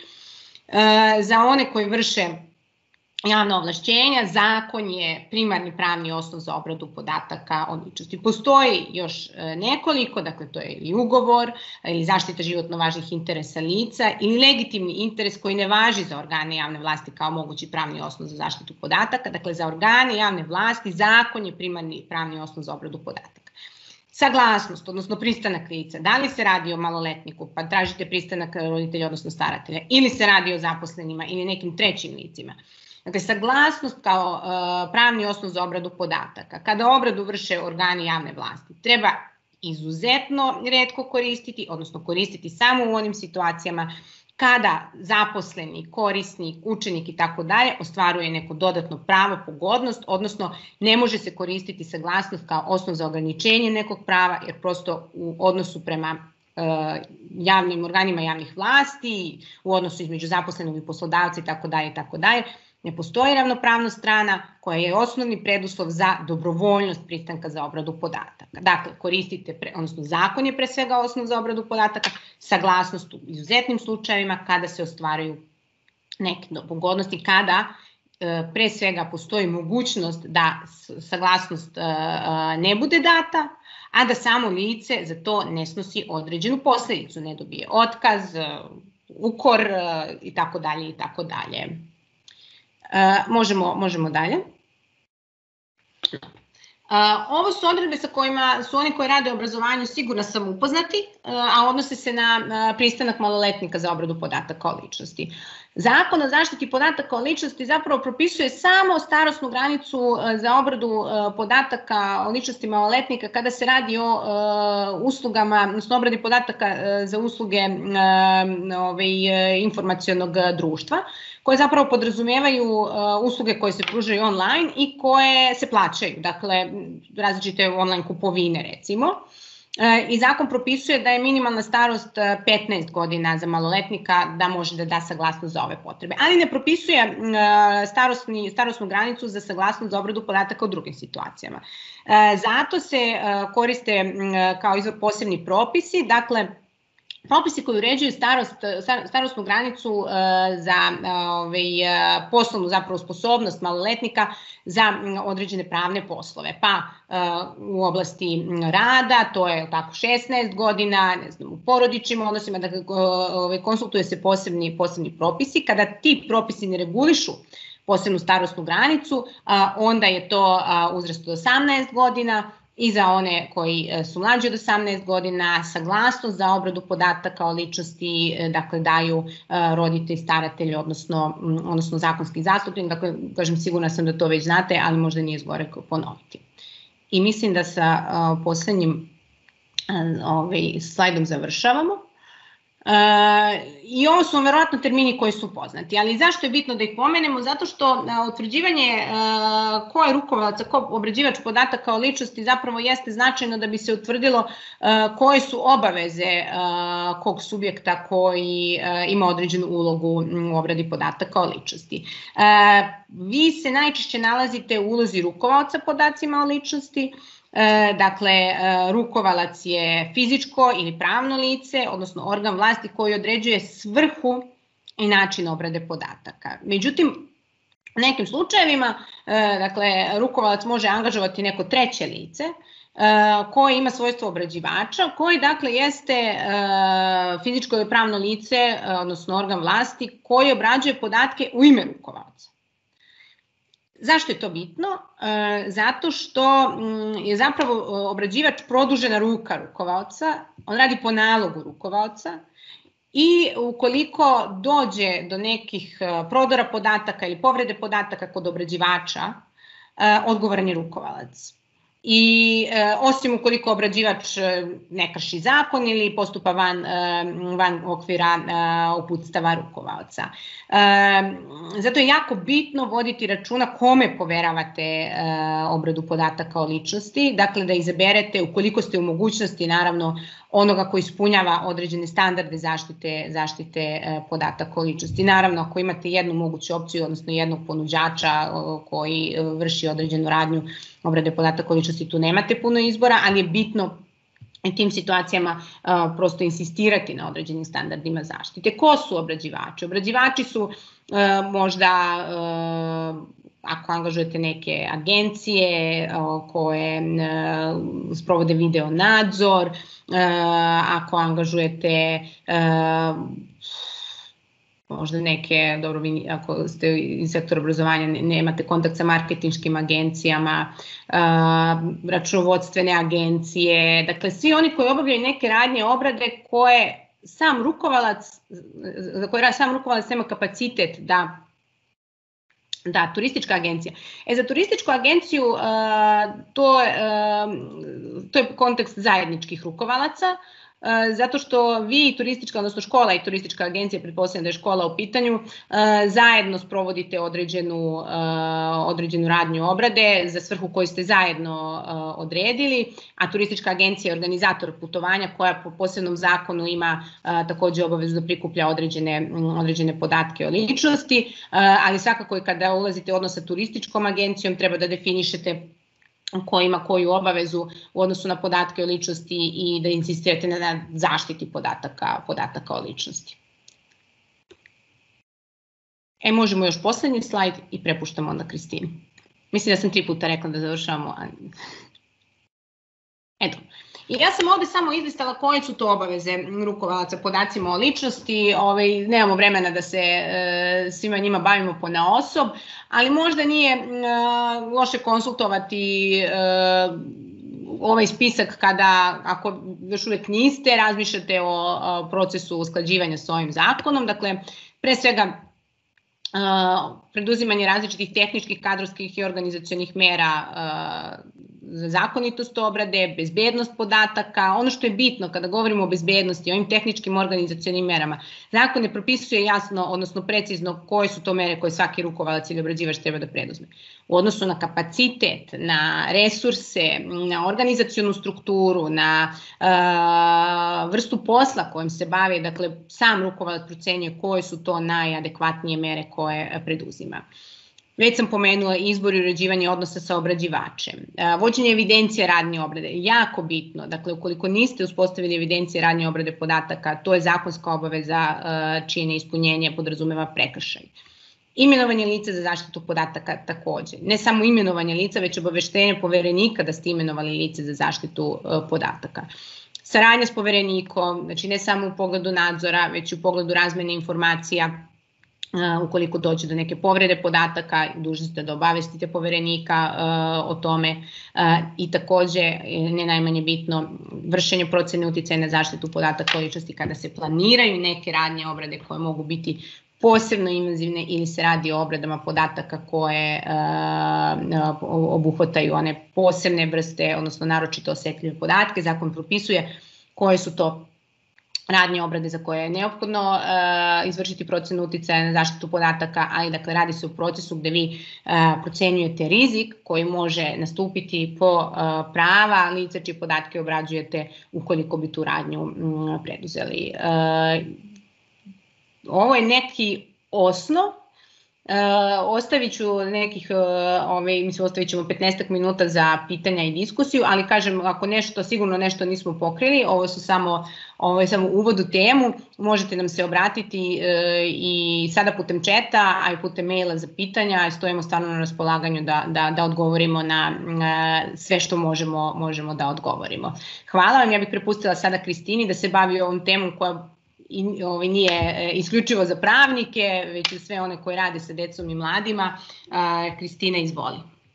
Za one koji vrše javna ovlašćenja, zakon je primarni pravni osnov za obradu podataka o ličnosti. Postoji još nekoliko, dakle to je i ugovor, ili zaštita životno važnih interesa lica, ili legitimni interes koji ne važi za organe javne vlasti kao mogući pravni osnov za zaštitu podataka. Dakle, za organe javne vlasti zakon je primarni pravni osnov za obradu podataka. Saglasnost, odnosno pristanak lica, da li se radi o maloletniku, pa tražite pristanak roditelja, odnosno staratelja, ili se radi o zaposlenima ili nekim trećim licima. Dakle, saglasnost kao uh, pravni osnov za obradu podataka, kada obradu vrše organi javne vlasti, treba izuzetno retko koristiti, odnosno koristiti samo u onim situacijama kada zaposleni, korisnik, učenik i tako dalje ostvaruje neko dodatno pravo, pogodnost, odnosno ne može se koristiti saglasnost kao osnov za ograničenje nekog prava, jer prosto u odnosu prema uh, javnim organima javnih vlasti, u odnosu između zaposlenog i poslodavca i tako dalje i tako dalje, ne postoji ravnopravnost strana koja je osnovni preduslov za dobrovoljnost pristanka za obradu podataka. Dakle, koristite, pre, odnosno zakon je pre svega osnov za obradu podataka, saglasnost u izuzetnim slučajevima kada se ostvaruju neke pogodnosti, kada e, pre svega postoji mogućnost da saglasnost e, ne bude data, a da samo lice za to ne snosi određenu posledicu, ne dobije otkaz, e, ukor e, i tako dalje i tako dalje. Uh, možemo, možemo dalje. Uh, ovo su odredbe sa kojima su oni koji rade u obrazovanju sigurno sam upoznati, uh, a odnose se na uh, pristanak maloletnika za obradu podataka o ličnosti. Zakon o zaštiti podataka o ličnosti zapravo propisuje samo starosnu granicu uh, za obradu uh, podataka o ličnosti maloletnika kada se radi o uh, uslugama, odnosno obradi podataka uh, za usluge uh, ovaj, informacionog društva, koje zapravo podrazumevaju uh, usluge koje se pružaju online i koje se plaćaju, dakle različite online kupovine recimo. Uh, I zakon propisuje da je minimalna starost petnaest godina za maloletnika da može da da saglasnost za ove potrebe, ali ne propisuje uh, starosni, starosnu granicu za saglasnost za obradu podataka u drugim situacijama. Uh, zato se uh, koriste uh, kao izvor posebni propisi, dakle propisi koji uređuju starost, starosnu granicu uh, za uh, ovaj, uh, poslovnu zapravo sposobnost maloletnika za um, određene pravne poslove. Pa uh, u oblasti rada to je tako šesnaest godina, ne znam, u porodičnim odnosima, dakle, uh, konsultuje se posebni, posebni propisi. Kada ti propisi ne regulišu posebnu starosnu granicu, uh, onda je to uh, uzrast od osamnaest godina, i za one koji su mlađi od osamnaest godina saglasnost za obradu podataka o ličnosti, dakle daju roditelj, staratelj, odnosno, odnosno zakonski zastupnik. Dakle, kažem, sigurna sam da to već znate, ali možda nije zgorek ponoviti. I mislim da sa uh, poslednjim uh, ovaj, slajdom završavamo. Uh, I ovo su verovatno termini koji su poznati, ali zašto je bitno da ih pomenemo? Zato što uh, utvrđivanje uh, ko je rukovalac, ko obrađivač podataka o ličnosti zapravo jeste značajno da bi se utvrdilo uh, koje su obaveze uh, kog subjekta koji uh, ima određenu ulogu u obradi podataka o ličnosti. Uh, vi se najčešće nalazite u ulozi rukovalca podacima o ličnosti. E, dakle, e, rukovalac je fizičko ili pravno lice, odnosno organ vlasti koji određuje svrhu i način obrade podataka. Međutim, u nekim slučajevima, e, dakle, rukovalac može angažovati neko treće lice e, koje ima svojstvo obrađivača, koji, dakle, jeste e, fizičko ili pravno lice, e, odnosno organ vlasti koji obrađuje podatke u ime rukovalca. Zašto je to bitno? E, zato što m, je zapravo obrađivač produžena ruka rukovalca, on radi po nalogu rukovalca i ukoliko dođe do nekih prodora podataka ili povrede podataka kod obrađivača, e, odgovoran je rukovalac. i e, osim ukoliko obrađivač ne krši zakon ili postupa van, e, van okvira e, uputstava rukovaoca. E, zato je jako bitno voditi računa kome poveravate e, obradu podataka o ličnosti, dakle da izaberete, ukoliko ste u mogućnosti naravno onoga koji ispunjava određene standarde zaštite, zaštite e, podataka o ličnosti. Naravno, ako imate jednu moguću opciju, odnosno jednog ponuđača o, koji vrši određenu radnju obrade podataka o ličnosti, tu nemate puno izbora, ali je bitno u tim situacijama uh, prosto insistirati na određenim standardima zaštite. Ko su obrađivači? Obrađivači su uh, možda, uh, ako angažujete neke agencije uh, koje uh, sprovode video nadzor, uh, ako angažujete uh, možda neke, dobro, vi ako ste iz sektora obrazovanja nemate kontakt sa marketinškim agencijama, računovodstvene agencije, dakle svi oni koji obavljaju neke radnje obrade koje sam rukovalac, za koje sam rukovalac nema kapacitet da Da, turistička agencija. E, za turističku agenciju to, to je kontekst zajedničkih rukovalaca, zato što vi turistička, odnosno škola i turistička agencija, pretpostavljam da je škola u pitanju, zajedno sprovodite određenu, određenu radnju obrade za svrhu koju ste zajedno odredili, a turistička agencija je organizator putovanja koja po posebnom zakonu ima takođe obavezu da prikuplja određene, određene podatke o ličnosti, ali svakako i kada ulazite u odnos sa turističkom agencijom treba da definišete ko ima koju obavezu u odnosu na podatke o ličnosti i da insistirate na zaštiti podataka, podataka o ličnosti. E, možemo još poslednji slajd i prepuštamo onda Kristini. Mislim da sam tri puta rekla da završavamo. Eto. I ja sam ovde samo izlistala koje su to obaveze rukovalaca podacima o ličnosti, ovaj, nemamo vremena da se e, svima njima bavimo ponaosob, ali možda nije e, loše konsultovati e, ovaj spisak kada, ako još uvek niste, razmišljate o, o procesu usklađivanja s ovim zakonom, dakle, pre svega Uh, preduzimanje različitih tehničkih, kadrovskih i organizacionih mera uh, za zakonitost obrade, bezbednost podataka, ono što je bitno kada govorimo o bezbednosti, o ovim tehničkim organizacionim merama. Zakon ne propisuje jasno, odnosno precizno koje su to mere koje svaki rukovalac ili obrađivač treba da preduzme. U odnosu na kapacitet, na resurse, na organizacionu strukturu, na uh, vrstu posla kojim se bavi, dakle sam rukovalac procenjuje koje su to najadekvatnije mere koje preduzima. Već sam pomenula izbor i uređivanje odnosa sa obrađivačem. Vođenje evidencije radnje obrade je jako bitno. Dakle, ukoliko niste uspostavili evidencije radnje obrade podataka, to je zakonska obaveza čije neispunjenje podrazumeva prekršaj. Imenovanje lica za zaštitu podataka takođe. Ne samo imenovanje lica, već obaveštenje poverenika da ste imenovali lice za zaštitu podataka. Saradnja s poverenikom, znači ne samo u pogledu nadzora, već i u pogledu razmene informacija. Uh, ukoliko dođe do neke povrede podataka, dužni ste da obavestite poverenika uh, o tome uh, i takođe, ne najmanje bitno, vršenje procene uticaja na zaštitu podataka o ličnosti kada se planiraju neke radnje obrade koje mogu biti posebno invazivne ili se radi o obradama podataka koje uh, obuhvataju one posebne vrste, odnosno naročito osetljive podatke. Zakon propisuje koje su to radnje obrade za koje je neophodno uh, izvršiti procenu uticaja na zaštitu podataka, ali dakle radi se o procesu gde vi uh, procenjujete rizik koji može nastupiti po uh, prava lica čije podatke obrađujete ukoliko bi tu radnju um, preduzeli. Uh, ovo je neki osnov. Uh, ostavit ću nekih, uh, ovaj, mislim, ostavit ćemo petnaestak minuta za pitanja i diskusiju, ali kažem, ako nešto, sigurno nešto nismo pokrili, ovo su samo, ovo je samo uvod u temu, možete nam se obratiti uh, i sada putem četa, a i putem maila za pitanja, stojimo stvarno na raspolaganju da, da, da odgovorimo na uh, sve što možemo, možemo da odgovorimo. Hvala vam, ja bih prepustila sada Kristini da se bavi ovom temom koja i ovaj, nije isključivo za pravnike, već i sve one koje rade sa decom i mladima. Kristina, izvoli.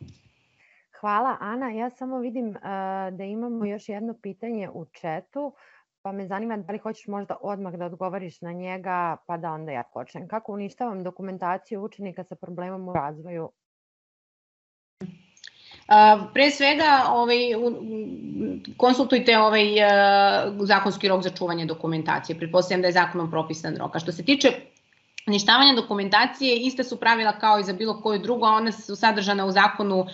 Hvala, Ana. Ja samo vidim da imamo još jedno pitanje u četu, pa me zanima da li hoćeš možda odmah da odgovoriš na njega, pa da onda ja počnem. Kako uništavam dokumentaciju učenika sa problemom u razvoju? Pre svega ovaj, konsultujte ovaj zakonski rok za čuvanje dokumentacije. Pretpostavljam da je zakonom propisan rok. A što se tiče uništavanja dokumentacije, ista su pravila kao i za bilo koju drugu, a ona su sadržana u zakonu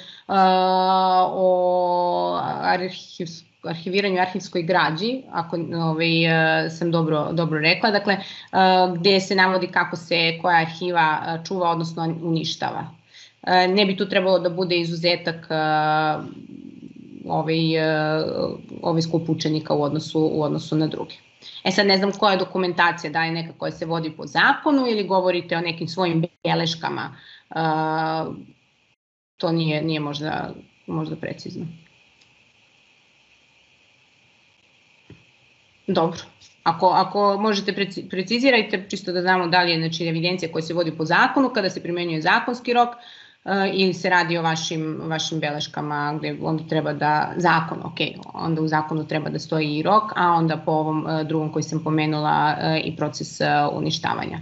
o arhiviranju i arhivskoj građi, ako sam dobro rekla, dakle, gde se navodi kako se koja arhiva čuva, odnosno uništava. Ne bi tu trebalo da bude izuzetak ovaj skup učenika u odnosu na druge. E sad ne znam koja je dokumentacija, da je neka koja se vodi po zakonu ili govorite o nekim svojim beleškama, to nije možda precizno. Dobro, ako možete precizirajte, čisto da znamo da li je evidencija koja se vodi po zakonu, kada se primenjuje zakonski rok, ili se radi o vašim beleškama gde onda treba da, zakon, ok, onda u zakonu treba da stoji i rok, a onda po ovom drugom koji sam pomenula i proces uništavanja.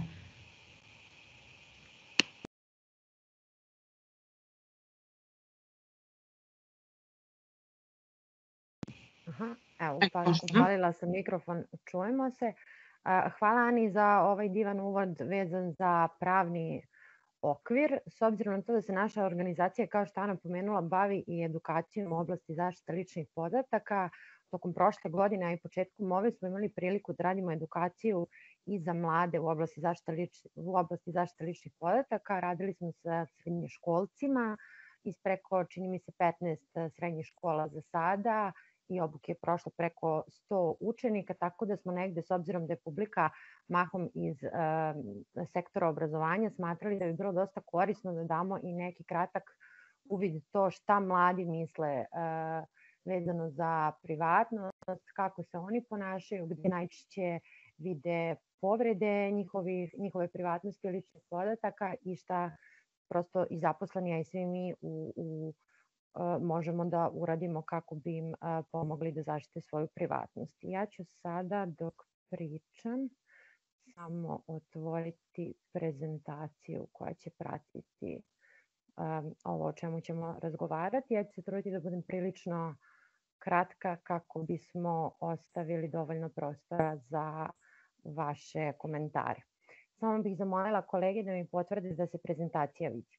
Aha, evo, upalila sam mikrofon, čujemo se. Hvala Ani za ovaj divan uvod vezan za pravni okvir, s obzirom na to da se naša organizacija, kao što Ana pomenula, bavi i edukacijom u oblasti zaštite ličnih podataka. Tokom prošle godine, a i početkom ove, smo imali priliku da radimo edukaciju i za mlade u oblasti zaštite ličnih podataka. Radili smo sa srednjoškolcima iz preko, čini mi se, petnaest srednjih škola za sada, i obuke je prošlo preko sto učenika, tako da smo negde, s obzirom da je publika mahom iz sektora obrazovanja, smatrali da bi bilo dosta korisno da damo i neki kratak uvid to šta mladi misle vezano za privatnost, kako se oni ponašaju, gde najčešće vide povrede njihove privatnosti i ličnih podataka i šta prosto i zaposleni, a i svi mi u možemo da uradimo kako bi im pomogli da zaštite svoju privatnost. Ja ću sada, dok pričam, samo otvoriti prezentaciju koja će pratiti ovo o čemu ćemo razgovarati. Ja ću se truditi da budem prilično kratka kako bismo ostavili dovoljno prostora za vaše komentare. Samo bih zamolila kolege da mi potvrde da se prezentacija vidi.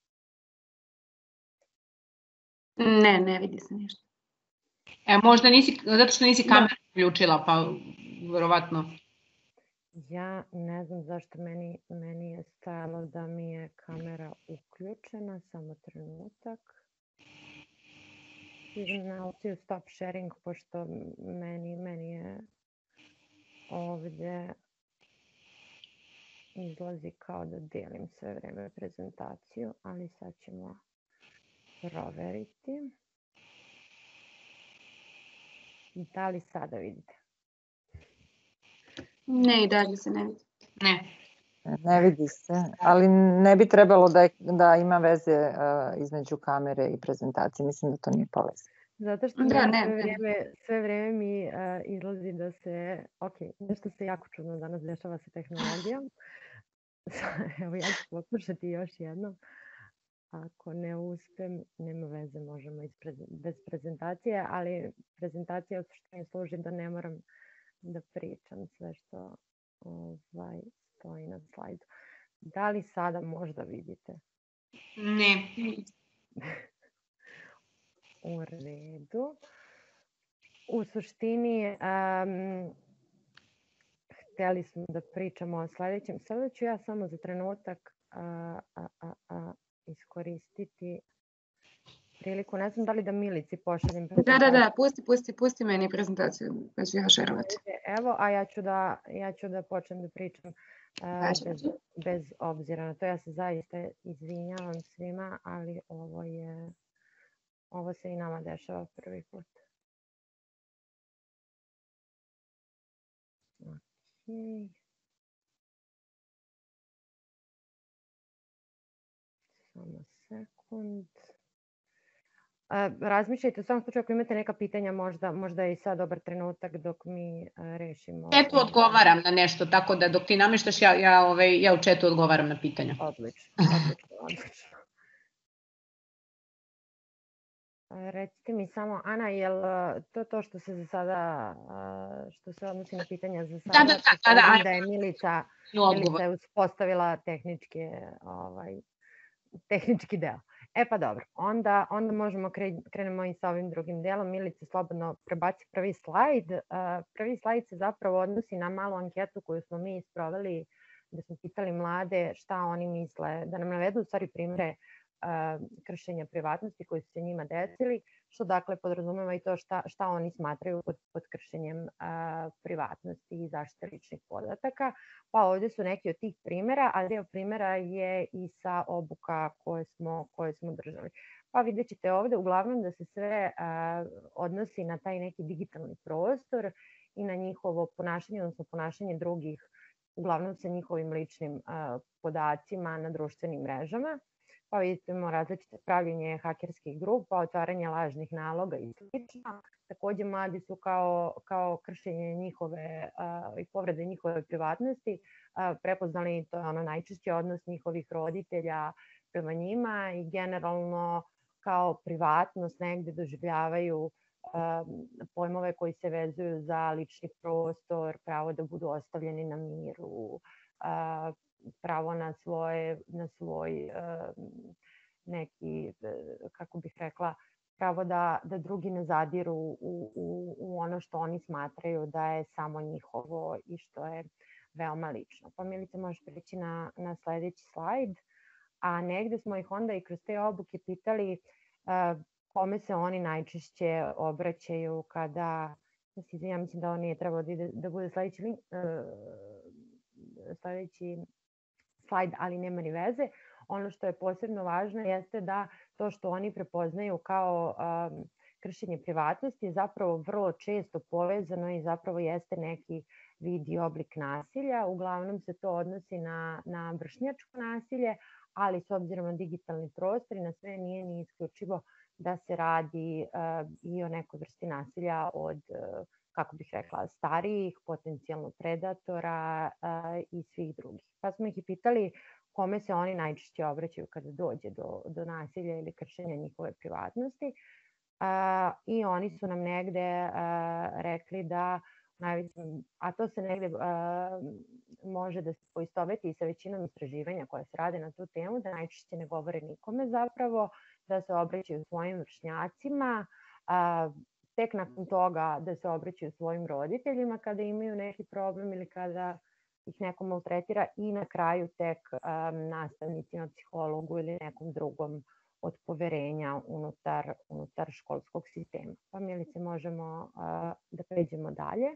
Ne, ne vidi se ništa. E, možda nisi, zato što nisi kameru uključila, pa verovatno. Ja ne znam zašto meni je stajalo da mi je kamera uključena, samo trenutak. Idem na opciju stop sharing, pošto meni je ovde izlazi kao da delim sve vreme prezentaciju, ali sad ćemo proveriti. Da li sada vidite? Ne, i dalje se ne vidi. Ne. Ne vidi se, ali ne bi trebalo da ima veze između kamere i prezentacije. Mislim da to nije povezano. Zato što sve vreme mi izlazi da se, ok, nešto se jako čudno danas dešava sa tehnologijom. Evo ja ću pokušati još jednom. Ako ne uspem, nema veze, možemo bez prezentacije, ali prezentacija u suštini služi da ne moram da pričam sve što stoji na slajdu. Da li sada možda vidite? Ne. U redu. U suštini, hteli smo da pričamo o sledećem. Sada ću ja samo za trenutak iskoristiti priliku. Ne znam da li da Milici pošaljem prezentaciju. Da, da, da, pusti, pusti, pusti meni prezentaciju, pa ću ja šerovati. Evo, a ja ću da počnem da pričam bez obzira na to. Ja se zaista izvinjavam svima, ali ovo je, ovo se i nama dešava prvi put. Okej. Samo sekund. Razmišljajte, u svom slučaju ako imate neka pitanja, možda je i sad dobar trenutak dok mi rešimo. U četu odgovaram na nešto, tako da dok ti namještaš, ja u četu odgovaram na pitanja. Odlično, odlično, odlično. Recite mi samo, Ana, je li to to što se za sada, što se odnosi na pitanja za sada? Da, da, da, da, da, da je Milica, Milica je uspostavila tehničke, ovaj, tehnički deo. E pa dobro, onda, onda možemo kre, krenemo i sa ovim drugim delom. Milica, slobodno prebaci prvi slajd. Prvi slajd se zapravo odnosi na malu anketu koju smo mi isproveli, da smo pitali mlade šta oni misle, da nam navedu u stvari primere kršenja privatnosti koji su se njima desili, što dakle podrazumeva i to šta, šta oni smatraju pod, pod kršenjem a, privatnosti i zaštite ličnih podataka. Pa ovdje su neki od tih primjera, a deo primjera je i sa obuka koje smo, koje smo držali. Pa vidjet ćete ovdje uglavnom da se sve a, odnosi na taj neki digitalni prostor i na njihovo ponašanje, odnosno ponašanje drugih, uglavnom sa njihovim ličnim a, podacima na društvenim mrežama. Pa vidimo različite pravljenje hakerskih grupa, otvaranje lažnih naloga i slično. Takođe mladi su kao, kao kršenje njihove a, i povrede njihove privatnosti a, prepoznali, to je ono najčešći odnos njihovih roditelja prema njima i generalno kao privatnost negde doživljavaju a, pojmove koji se vezuju za lični prostor, pravo da budu ostavljeni na miru, a, pravo na svoje, na svoj neki, kako bih rekla, pravo da, da drugi ne zadiru u, u, u ono što oni smatraju da je samo njihovo i što je veoma lično. Pa Milica, možeš preći na, na sledeći slajd, a negde smo ih onda i kroz te obuke pitali uh, kome se oni najčešće obraćaju kada, ja mislim da on nije trebao da, ide, da bude sledeći link, uh, sledeći slajd, ali nema ni veze. Ono što je posebno važno jeste da to što oni prepoznaju kao um, kršenje privatnosti je zapravo vrlo često povezano i zapravo jeste neki vid i oblik nasilja. Uglavnom se to odnosi na, na vršnjačko nasilje, ali s obzirom na digitalni prostor i na sve nije ni isključivo da se radi uh, i o nekoj vrsti nasilja od uh, kako bih rekla, starijih, potencijalno predatora uh, i svih drugih. Pa smo ih i pitali kome se oni najčešće obraćaju kada dođe do, do nasilja ili kršenja njihove privatnosti. Uh, I oni su nam negde uh, rekli da, a to se negde uh, može da se poistoveti i sa većinom istraživanja koja se rade na tu temu, da najčešće ne govore nikome zapravo, da se obraćaju svojim vršnjacima, uh, tek nakon toga da se obraćaju svojim roditeljima kada imaju neki problem ili kada ih neko maltretira i na kraju tek um, nastavnicima, psihologu ili nekom drugom od poverenja unutar, unutar školskog sistema. Pa Milice, možemo uh, da pređemo dalje,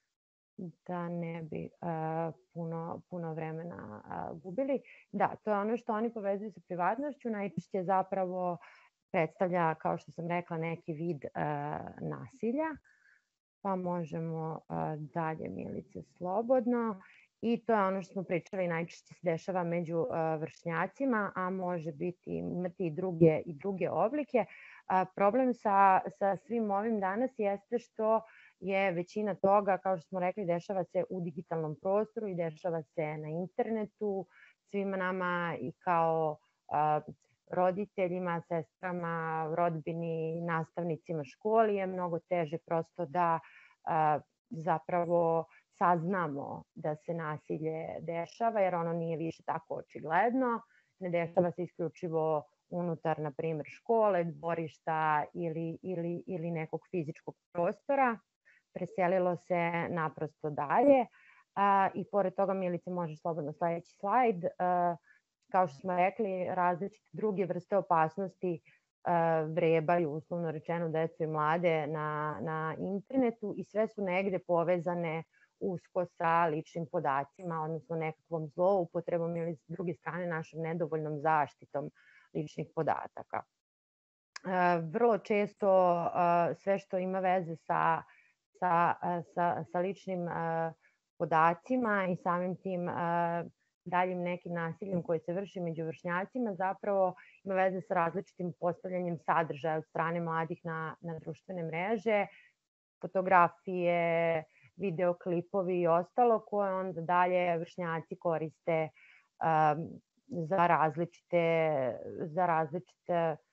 da ne bi uh, puno, puno vremena uh, gubili. Da, to je ono što oni povezuju sa privatnošću, najčešće zapravo predstavlja, kao što sam rekla, neki vid uh, nasilja. Pa možemo uh, dalje, Milice, slobodno. I to je ono što smo pričali, najčešće se dešava među uh, vršnjacima, a može biti, imati i druge, i druge oblike. Uh, problem sa, sa svim ovim danas jeste što je većina toga, kao što smo rekli, dešava se u digitalnom prostoru i dešava se na internetu. Svima nama i kao uh, roditeljima, sestrama, rodbini, nastavnicima školi je mnogo teže prosto da a, zapravo saznamo da se nasilje dešava, jer ono nije više tako očigledno. Ne dešava se isključivo unutar, na primjer, škole, dvorišta ili, ili, ili nekog fizičkog prostora. Preselilo se naprosto dalje. A, I pored toga, Milice, možeš slobodno sledeći slajd. A, Kao što smo rekli, različite druge vrste opasnosti uh, vrebaju, uslovno rečeno, decu i mlade na, na internetu i sve su negde povezane usko sa ličnim podacima, odnosno nekakvom zloupotrebom ili s druge strane našom nedovoljnom zaštitom ličnih podataka. Uh, vrlo često uh, sve što ima veze sa, sa, sa, sa ličnim uh, podacima i samim tim uh, daljim nekim nasiljem koje se vrši među vršnjacima zapravo ima veze sa različitim postavljanjem sadržaja od strane mladih na, na društvene mreže, fotografije, videoklipovi i ostalo koje onda dalje vršnjaci koriste um, za različite, za različite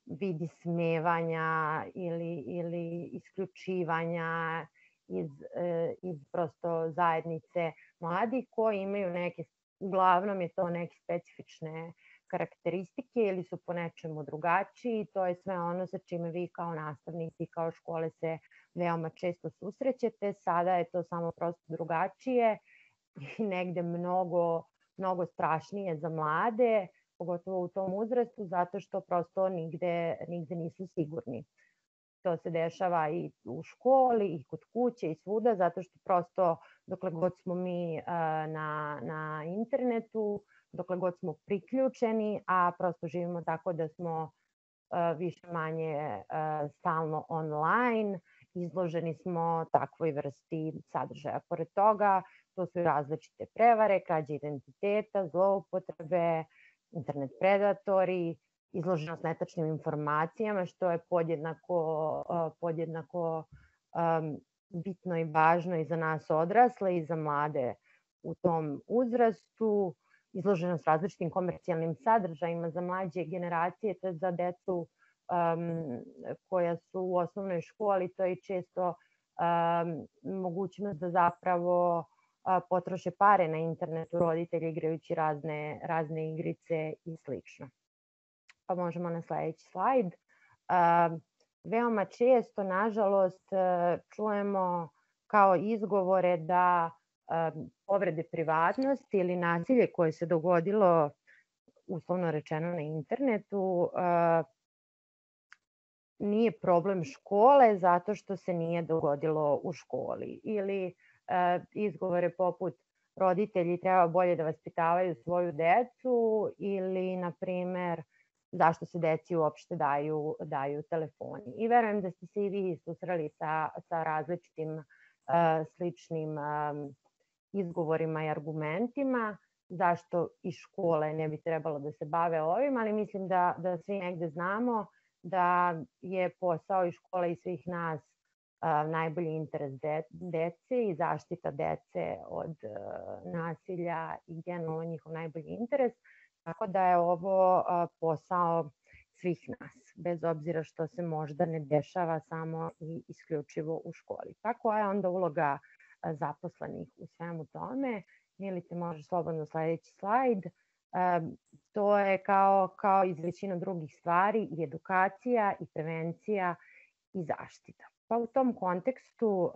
vidi smevanja ili, ili isključivanja iz, iz prosto zajednice mladih koji imaju neke, uglavnom je to neke specifične karakteristike ili su po nečemu drugačiji. To je sve ono sa čime vi kao nastavnici, kao škole se veoma često susrećete. Sada je to samo prosto drugačije i negde mnogo, mnogo strašnije za mlade, pogotovo u tom uzrastu, zato što prosto nigde, nigde nisu sigurni. To se dešava i u školi, i kod kuće, i svuda, zato što prosto dokle god smo mi na, na internetu, dokle god smo priključeni, a prosto živimo tako da smo više manje stalno online, izloženi smo takvoj vrsti sadržaja. Pored toga, to su i različite prevare, krađe identiteta, zloupotrebe, internet predatori, izloženost netačnim informacijama, što je podjednako, podjednako um, bitno i važno i za nas odrasle i za mlade u tom uzrastu, izloženost različitim komercijalnim sadržajima za mlađe generacije, to je za decu um, koja su u osnovnoj školi, to je često um, mogućnost da zapravo uh, potroše pare na internetu, roditelji igrajući razne, razne igrice i slično. Pa možemo na sledeći slajd. Uh, veoma često, nažalost, uh, čujemo kao izgovore da uh, povrede privatnosti ili nasilje koje se dogodilo, uslovno rečeno, na internetu, uh, nije problem škole zato što se nije dogodilo u školi. Ili uh, izgovore poput roditelji treba bolje da vaspitavaju svoju decu ili, na primer, zašto se deci uopšte daju, daju telefoni. I verujem da ste se i vi susreli sa, sa različitim uh, sličnim um, izgovorima i argumentima zašto i škole ne bi trebalo da se bave ovim, ali mislim da, da svi negde znamo da je posao i škole i svih nas uh, najbolji interes de, dece i zaštita dece od uh, nasilja i generalno njihov najbolji interes. Tako da je ovo posao svih nas, bez obzira što se možda ne dešava samo i isključivo u školi. Pa koja je onda uloga zaposlenih u svemu tome? Milice, može slobodno sledeći slajd. To je kao, kao iz većina drugih stvari i edukacija i prevencija i zaštita. Pa u tom kontekstu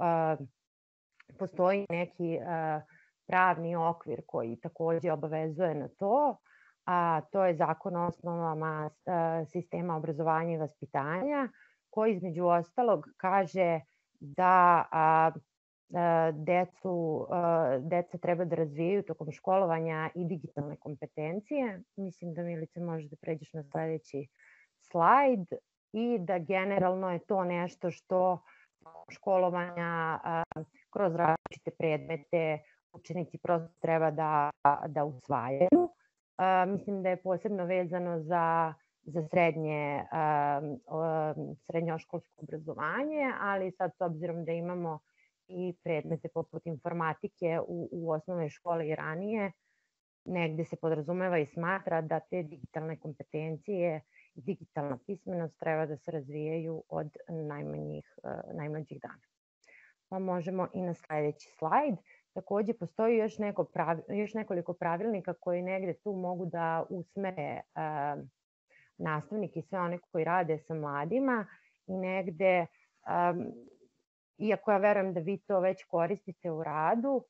postoji neki pravni okvir koji takođe obavezuje na to, a to je Zakon o osnovama sistema obrazovanja i vaspitanja, koji između ostalog kaže da a, a, decu, a, deca treba da razvijaju tokom školovanja i digitalne kompetencije. Mislim da, Milice, možeš da pređeš na sledeći slajd i da generalno je to nešto što školovanja a, kroz različite predmete učenici prosto treba da, da usvajaju. Uh, mislim da je posebno vezano za, za srednje, uh, uh, srednjoškolsko obrazovanje, ali sad s obzirom da imamo i predmete poput informatike u, u osnovnoj školi i ranije, negde se podrazumeva i smatra da te digitalne kompetencije i digitalna pismenost treba da se razvijaju od najmanjih, uh, najmlađih dana. Pa možemo i na sledeći slajd. Takođe, postoji još, neko pravi, još nekoliko pravilnika koji negde tu mogu da usmere uh, nastavnike i sve one koji rade sa mladima i negde, um, iako ja verujem da vi to već koristite u radu,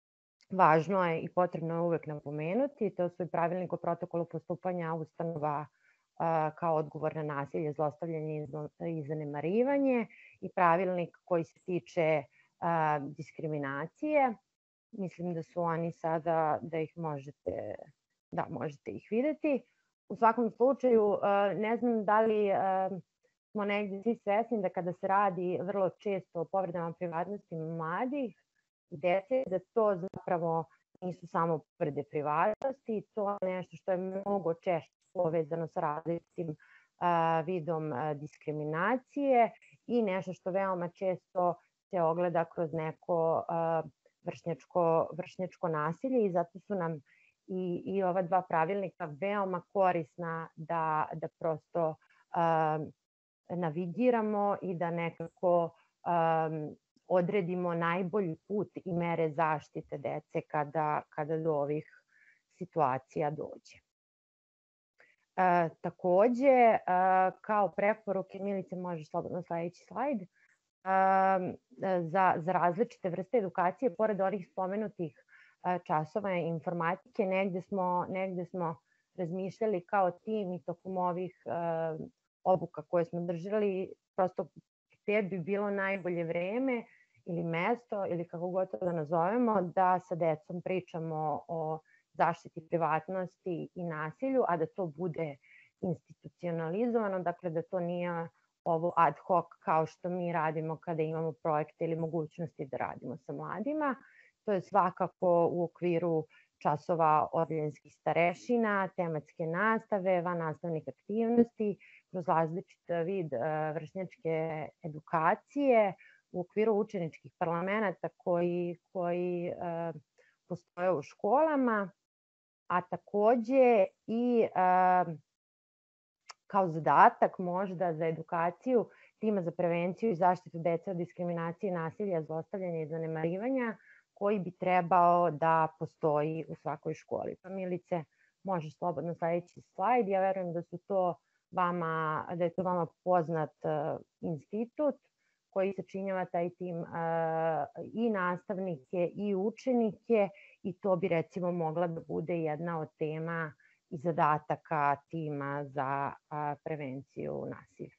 važno je i potrebno je uvek napomenuti, to su i pravilnik o protokolu postupanja ustanova uh, kao odgovor na nasilje, zlostavljanje i zanemarivanje i pravilnik koji se tiče uh, diskriminacije. Mislim da su oni sada, da ih možete, da možete ih videti. U svakom slučaju, ne znam da li smo negde svi svesni da kada se radi vrlo često o povredama privatnosti mladih i dece, da to zapravo nisu samo povrede privatnosti, to je nešto što je mnogo češće povezano sa različitim vidom diskriminacije i nešto što veoma često se ogleda kroz neko vršnjačko, vršnjačko nasilje i zato su nam i, i ova dva pravilnika veoma korisna da, da prosto navigiramo i da nekako odredimo najbolji put i mere zaštite dece kada, kada do ovih situacija dođe. E, takođe, e, kao preporuke, Milice, možeš slobodno sledeći slajd, e, za, za različite vrste edukacije, pored onih spomenutih e, časova informatike, negde smo, negde smo razmišljali kao tim i tokom ovih e, obuka koje smo držali, prosto gde bi bilo najbolje vreme ili mesto ili kako god to da nazovemo, da sa decom pričamo o zaštiti privatnosti i nasilju, a da to bude institucionalizovano, dakle da to nije ovo ad hoc kao što mi radimo kada imamo projekte ili mogućnosti da radimo sa mladima. To je svakako u okviru časova odeljenskih starešina, tematske nastave, vannastavnih aktivnosti, kroz različit vid vršnjačke edukacije, u okviru učeničkih parlamenta koji, koji postoje u školama, a takođe i kao zadatak možda za edukaciju tima za prevenciju i zaštitu dece od diskriminacije, nasilja, zlostavljanja i zanemarivanja, koji bi trebao da postoji u svakoj školi. Pa Milice, možeš slobodno sledeći slajd. Ja verujem da su to vama, da je to vama poznat uh, institut koji sačinjava taj tim uh, i nastavnike i učenike i to bi recimo mogla da bude jedna od tema i zadataka tima za uh, prevenciju nasilja.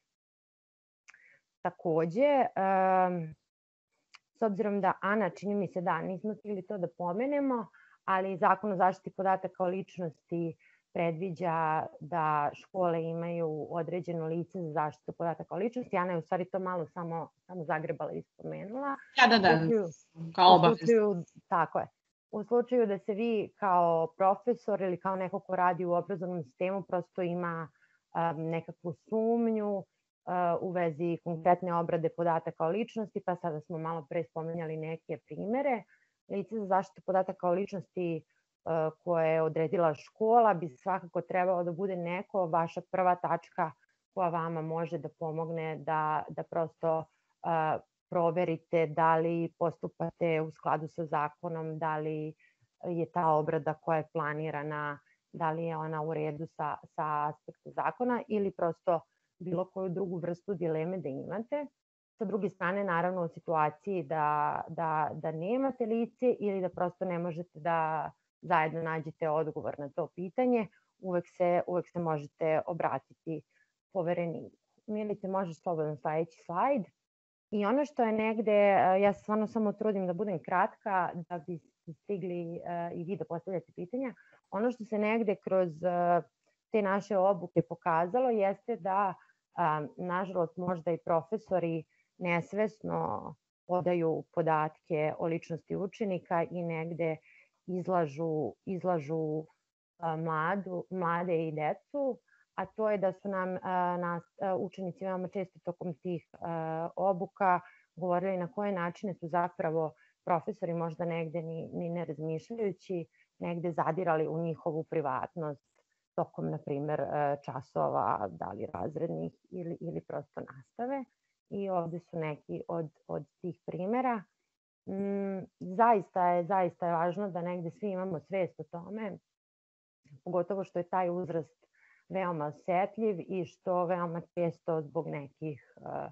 Takođe, um, s obzirom da, Ana, čini mi se da nismo stigli to da pomenemo, ali Zakon o zaštiti podataka o ličnosti predviđa da škole imaju određeno lice za zaštitu podataka o ličnosti. Ana je u stvari to malo samo, samo zagrebala i spomenula. Da, da, da, kao obavezno. Tako je. U slučaju da se vi kao profesor ili kao neko ko radi u obrazovnom sistemu prosto ima um, nekakvu sumnju u vezi konkretne obrade podataka o ličnosti, pa sada smo malo pre spomenjali neke primere. Lice za zaštitu podataka o ličnosti koje je odredila škola bi svakako trebalo da bude neko, vaša prva tačka koja vama može da pomogne da, da prosto uh, proverite da li postupate u skladu sa zakonom, da li je ta obrada koja je planirana, da li je ona u redu sa, sa aspekta zakona ili prosto bilo koju drugu vrstu dileme da imate. Sa druge strane, naravno, u situaciji da, da, da nemate lice ili da prosto ne možete da zajedno nađete odgovor na to pitanje, uvek se, uvek se možete obratiti povereniku. Milice, možeš slobodno sledeći slajd. I ono što je negde, ja se stvarno samo trudim da budem kratka, da bi stigli i vi da postavljate pitanja, ono što se negde kroz te naše obuke pokazalo jeste da, nažalost, možda i profesori nesvesno podaju podatke o ličnosti učenika i negde izlažu, izlažu mladu, mlade i decu, a to je da su nam nas, učenici veoma često tokom tih obuka govorili na koje načine su zapravo profesori možda negde ni, ni ne razmišljajući, negde zadirali u njihovu privatnost tokom, na primer, časova, da li razrednih ili, ili prosto nastave. I ovde su neki od, od tih primera. Mm, zaista je, zaista je važno da negde svi imamo svest o tome, pogotovo što je taj uzrast veoma osetljiv i što veoma često zbog nekih uh,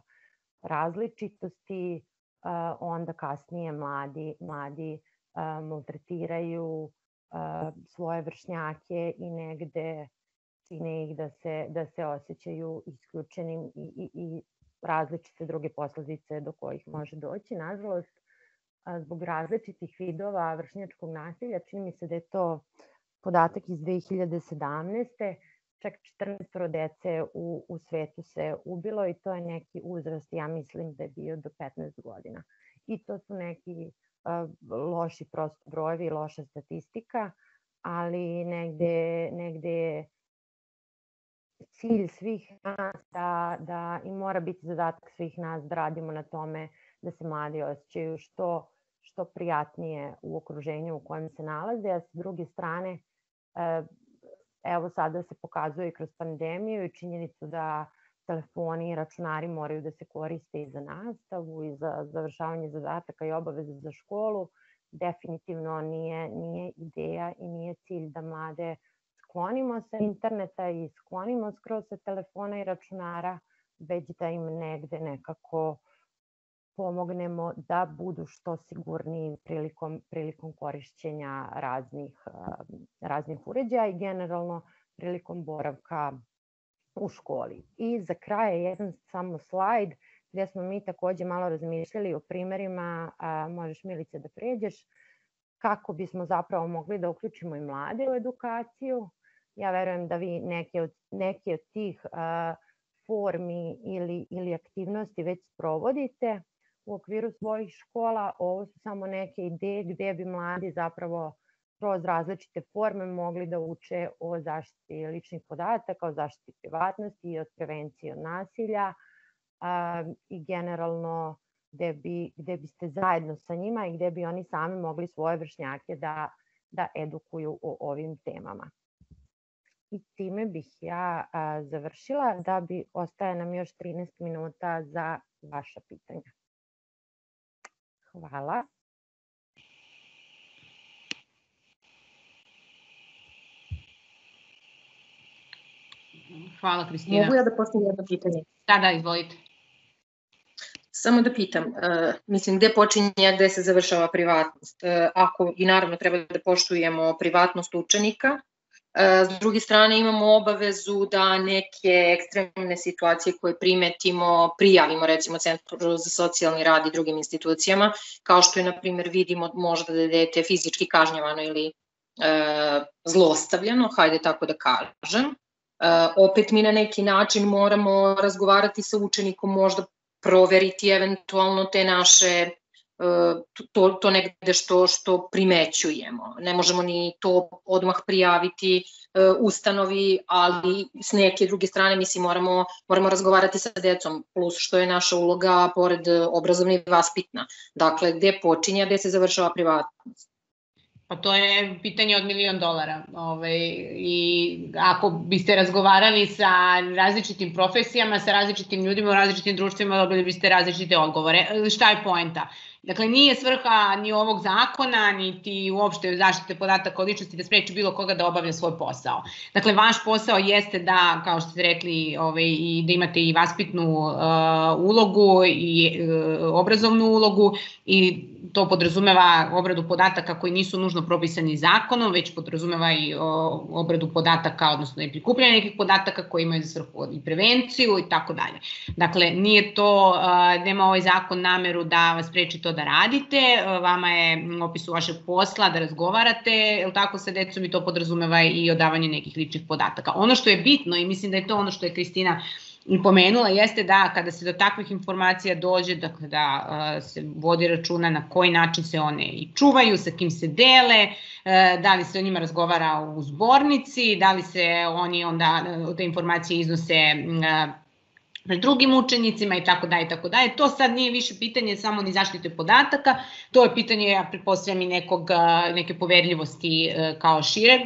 različitosti uh, onda kasnije mladi, mladi uh, maltretiraju uh, svoje vršnjake i negde čine ih da se, da se osjećaju isključenim i, i, i različite druge posledice do kojih može doći. Nažalost, zbog različitih vidova vršnjačkog nasilja, čini mi se da je to podatak iz dve hiljade sedamnaeste. Čak četrnaest dece u, u svetu se ubilo i to je neki uzrast, ja mislim da je bio do petnaest godina. I to su neki uh, loši prosto brojevi, loša statistika, ali negde, negde je cilj svih nas da, da i mora biti zadatak svih nas da radimo na tome da se mladi osjećaju što, što prijatnije u okruženju u kojem se nalaze, a sa druge strane uh, evo sada se pokazuje kroz pandemiju i činjenicu da telefoni i računari moraju da se koriste i za nastavu i za završavanje zadataka i obaveze za školu, definitivno nije, nije ideja i nije cilj da mlade sklonimo sa interneta i sklonimo skroz sa telefona i računara, već da im negde nekako pomognemo da budu što sigurniji prilikom, prilikom korišćenja raznih, raznih uređaja i generalno prilikom boravka u školi. I za kraj jedan samo slajd gdje smo mi takođe malo razmišljali o primerima, a, možeš Milice da pređeš, kako bismo zapravo mogli da uključimo i mlade u edukaciju. Ja verujem da vi neke od, neke od tih a, formi ili, ili aktivnosti već sprovodite u okviru svojih škola. Ovo su samo neke ideje gdje bi mladi zapravo kroz različite forme mogli da uče o zaštiti ličnih podataka, o zaštiti privatnosti i od prevencije od nasilja a, i generalno gde, bi, gde biste zajedno sa njima i gde bi oni sami mogli svoje vršnjake da, da edukuju o ovim temama. I time bih ja a, završila, da bi ostaje nam još trinaest minuta za vaša pitanja. Hvala. Hvala, Kristina. Mogu ja da postavim jedno pitanje? Da, da, izvolite. Samo da pitam, uh, mislim, gde počinje, gde se završava privatnost? Uh, ako, i naravno treba da poštujemo privatnost učenika, uh, s druge strane imamo obavezu da neke ekstremne situacije koje primetimo, prijavimo recimo Centru za socijalni rad i drugim institucijama, kao što je, na primjer, vidimo možda da je dete fizički kažnjavano ili uh, zlostavljano, hajde tako da kažem. Uh, opet mi na neki način moramo razgovarati sa učenikom, možda proveriti eventualno te naše, uh, to, to negde što, što primećujemo. Ne možemo ni to odmah prijaviti uh, ustanovi, ali s neke druge strane mislim moramo, moramo razgovarati sa decom, plus što je naša uloga pored obrazovna i vaspitna. Dakle, gde počinje, gde se završava privatnost? Pa to je pitanje od milion dolara. Ove, I ako biste razgovarali sa različitim profesijama, sa različitim ljudima u različitim društvima, dobili biste različite odgovore. Šta je poenta? Dakle, nije svrha ni ovog zakona, niti uopšte zaštite podataka o ličnosti da spreči bilo koga da obavlja svoj posao. Dakle, vaš posao jeste da, kao što ste rekli, ovaj, i da imate i vaspitnu uh, ulogu i uh, obrazovnu ulogu i to podrazumeva obradu podataka koji nisu nužno propisani zakonom, već podrazumeva i o, obradu podataka, odnosno i prikupljanje nekih podataka koji imaju za svrhu i prevenciju i tako dalje. Dakle, nije to, uh, nema ovaj zakon nameru da vas spreči to da radite, vama je u opisu vašeg posla da razgovarate, jel tako, sa decom i to podrazumeva i odavanje nekih ličnih podataka. Ono što je bitno i mislim da je to ono što je Kristina i pomenula jeste da kada se do takvih informacija dođe, dakle da uh, se vodi računa na koji način se one i čuvaju, sa kim se dele, uh, da li se o njima razgovara u zbornici, da li se oni onda uh, te informacije iznose uh, pred drugim učenicima i tako dalje i tako dalje. To sad nije više pitanje samo ni zaštite podataka, to je pitanje, ja pretpostavljam, i nekog, neke poverljivosti kao šireg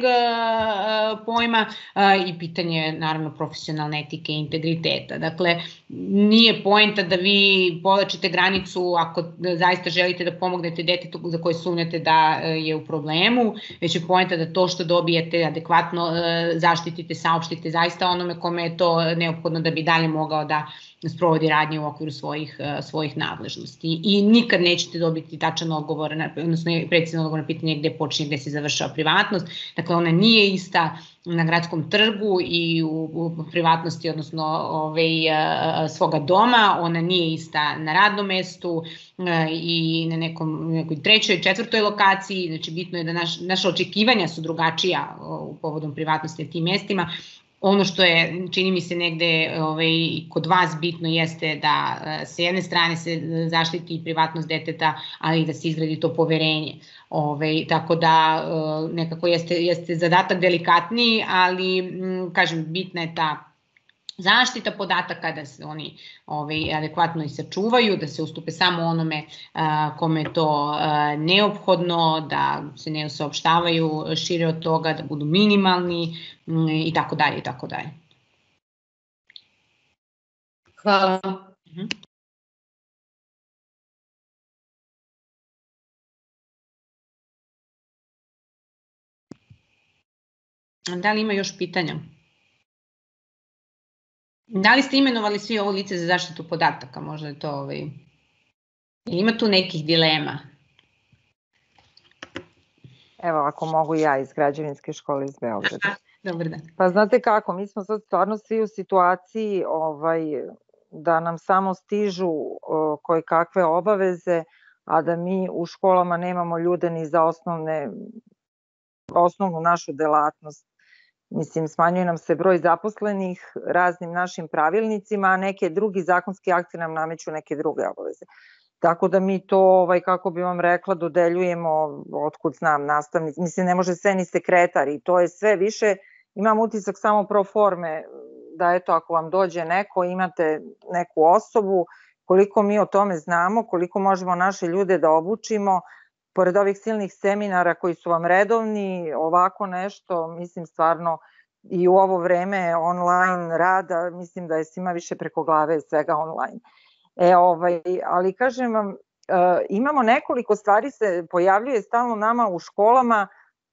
pojma i pitanje, naravno, profesionalne etike i integriteta. Dakle, nije poenta da vi povlačite granicu ako zaista želite da pomognete detetu za koje sumnjate da je u problemu, već je poenta da to što dobijete adekvatno zaštitite, saopštite zaista onome kome je to neophodno da bi dalje mogao da sprovodi radnje u okviru svojih, svojih nadležnosti. I nikad nećete dobiti tačan odgovor, odnosno precizan odgovor na pitanje gde počinje, gde se završava privatnost. Dakle, ona nije ista na gradskom trgu i u, u privatnosti, odnosno ovaj, svoga doma, ona nije ista na radnom mestu i na nekom, nekoj trećoj, četvrtoj lokaciji. Znači, bitno je da naš, naša očekivanja su drugačija u povodom privatnosti na tim mestima. Ono što je, čini mi se, negde ovaj, kod vas bitno jeste da s jedne strane se zaštiti privatnost deteta, ali i da se izgradi to poverenje. Ovaj, tako da nekako jeste, jeste zadatak delikatniji, ali kažem, bitna je ta zaštita podataka, da se oni ovaj, adekvatno i sačuvaju, da se ustupe samo onome a, kome je to a, neophodno, da se ne saopštavaju šire od toga, da budu minimalni m, i tako dalje i tako dalje. Hvala. Da li ima još pitanja? Da li ste imenovali svi ovo lice za zaštitu podataka? Možda je to ovaj... Ima tu nekih dilema? Evo, ako mogu ja iz Građevinske škole iz Beograda. Dobar dan. Pa znate kako, mi smo sad stvarno svi u situaciji ovaj, da nam samo stižu koje kakve obaveze, a da mi u školama nemamo ljude ni za osnovne, osnovnu našu delatnost. Mislim, smanjuje nam se broj zaposlenih raznim našim pravilnicima, a neke drugi zakonski akti nam nameću neke druge obaveze. Tako da mi to, ovaj, kako bi vam rekla, dodeljujemo, otkud znam, nastavnici. Mislim, ne može sve ni sekretar i to je sve više, imam utisak samo pro forme, da eto, ako vam dođe neko, imate neku osobu, koliko mi o tome znamo, koliko možemo naše ljude da obučimo, pored ovih silnih seminara koji su vam redovni, ovako nešto, mislim stvarno i u ovo vreme online rada, mislim da je svima više preko glave svega online. E, ovaj, ali kažem vam, imamo nekoliko stvari se pojavljuje stalno nama u školama,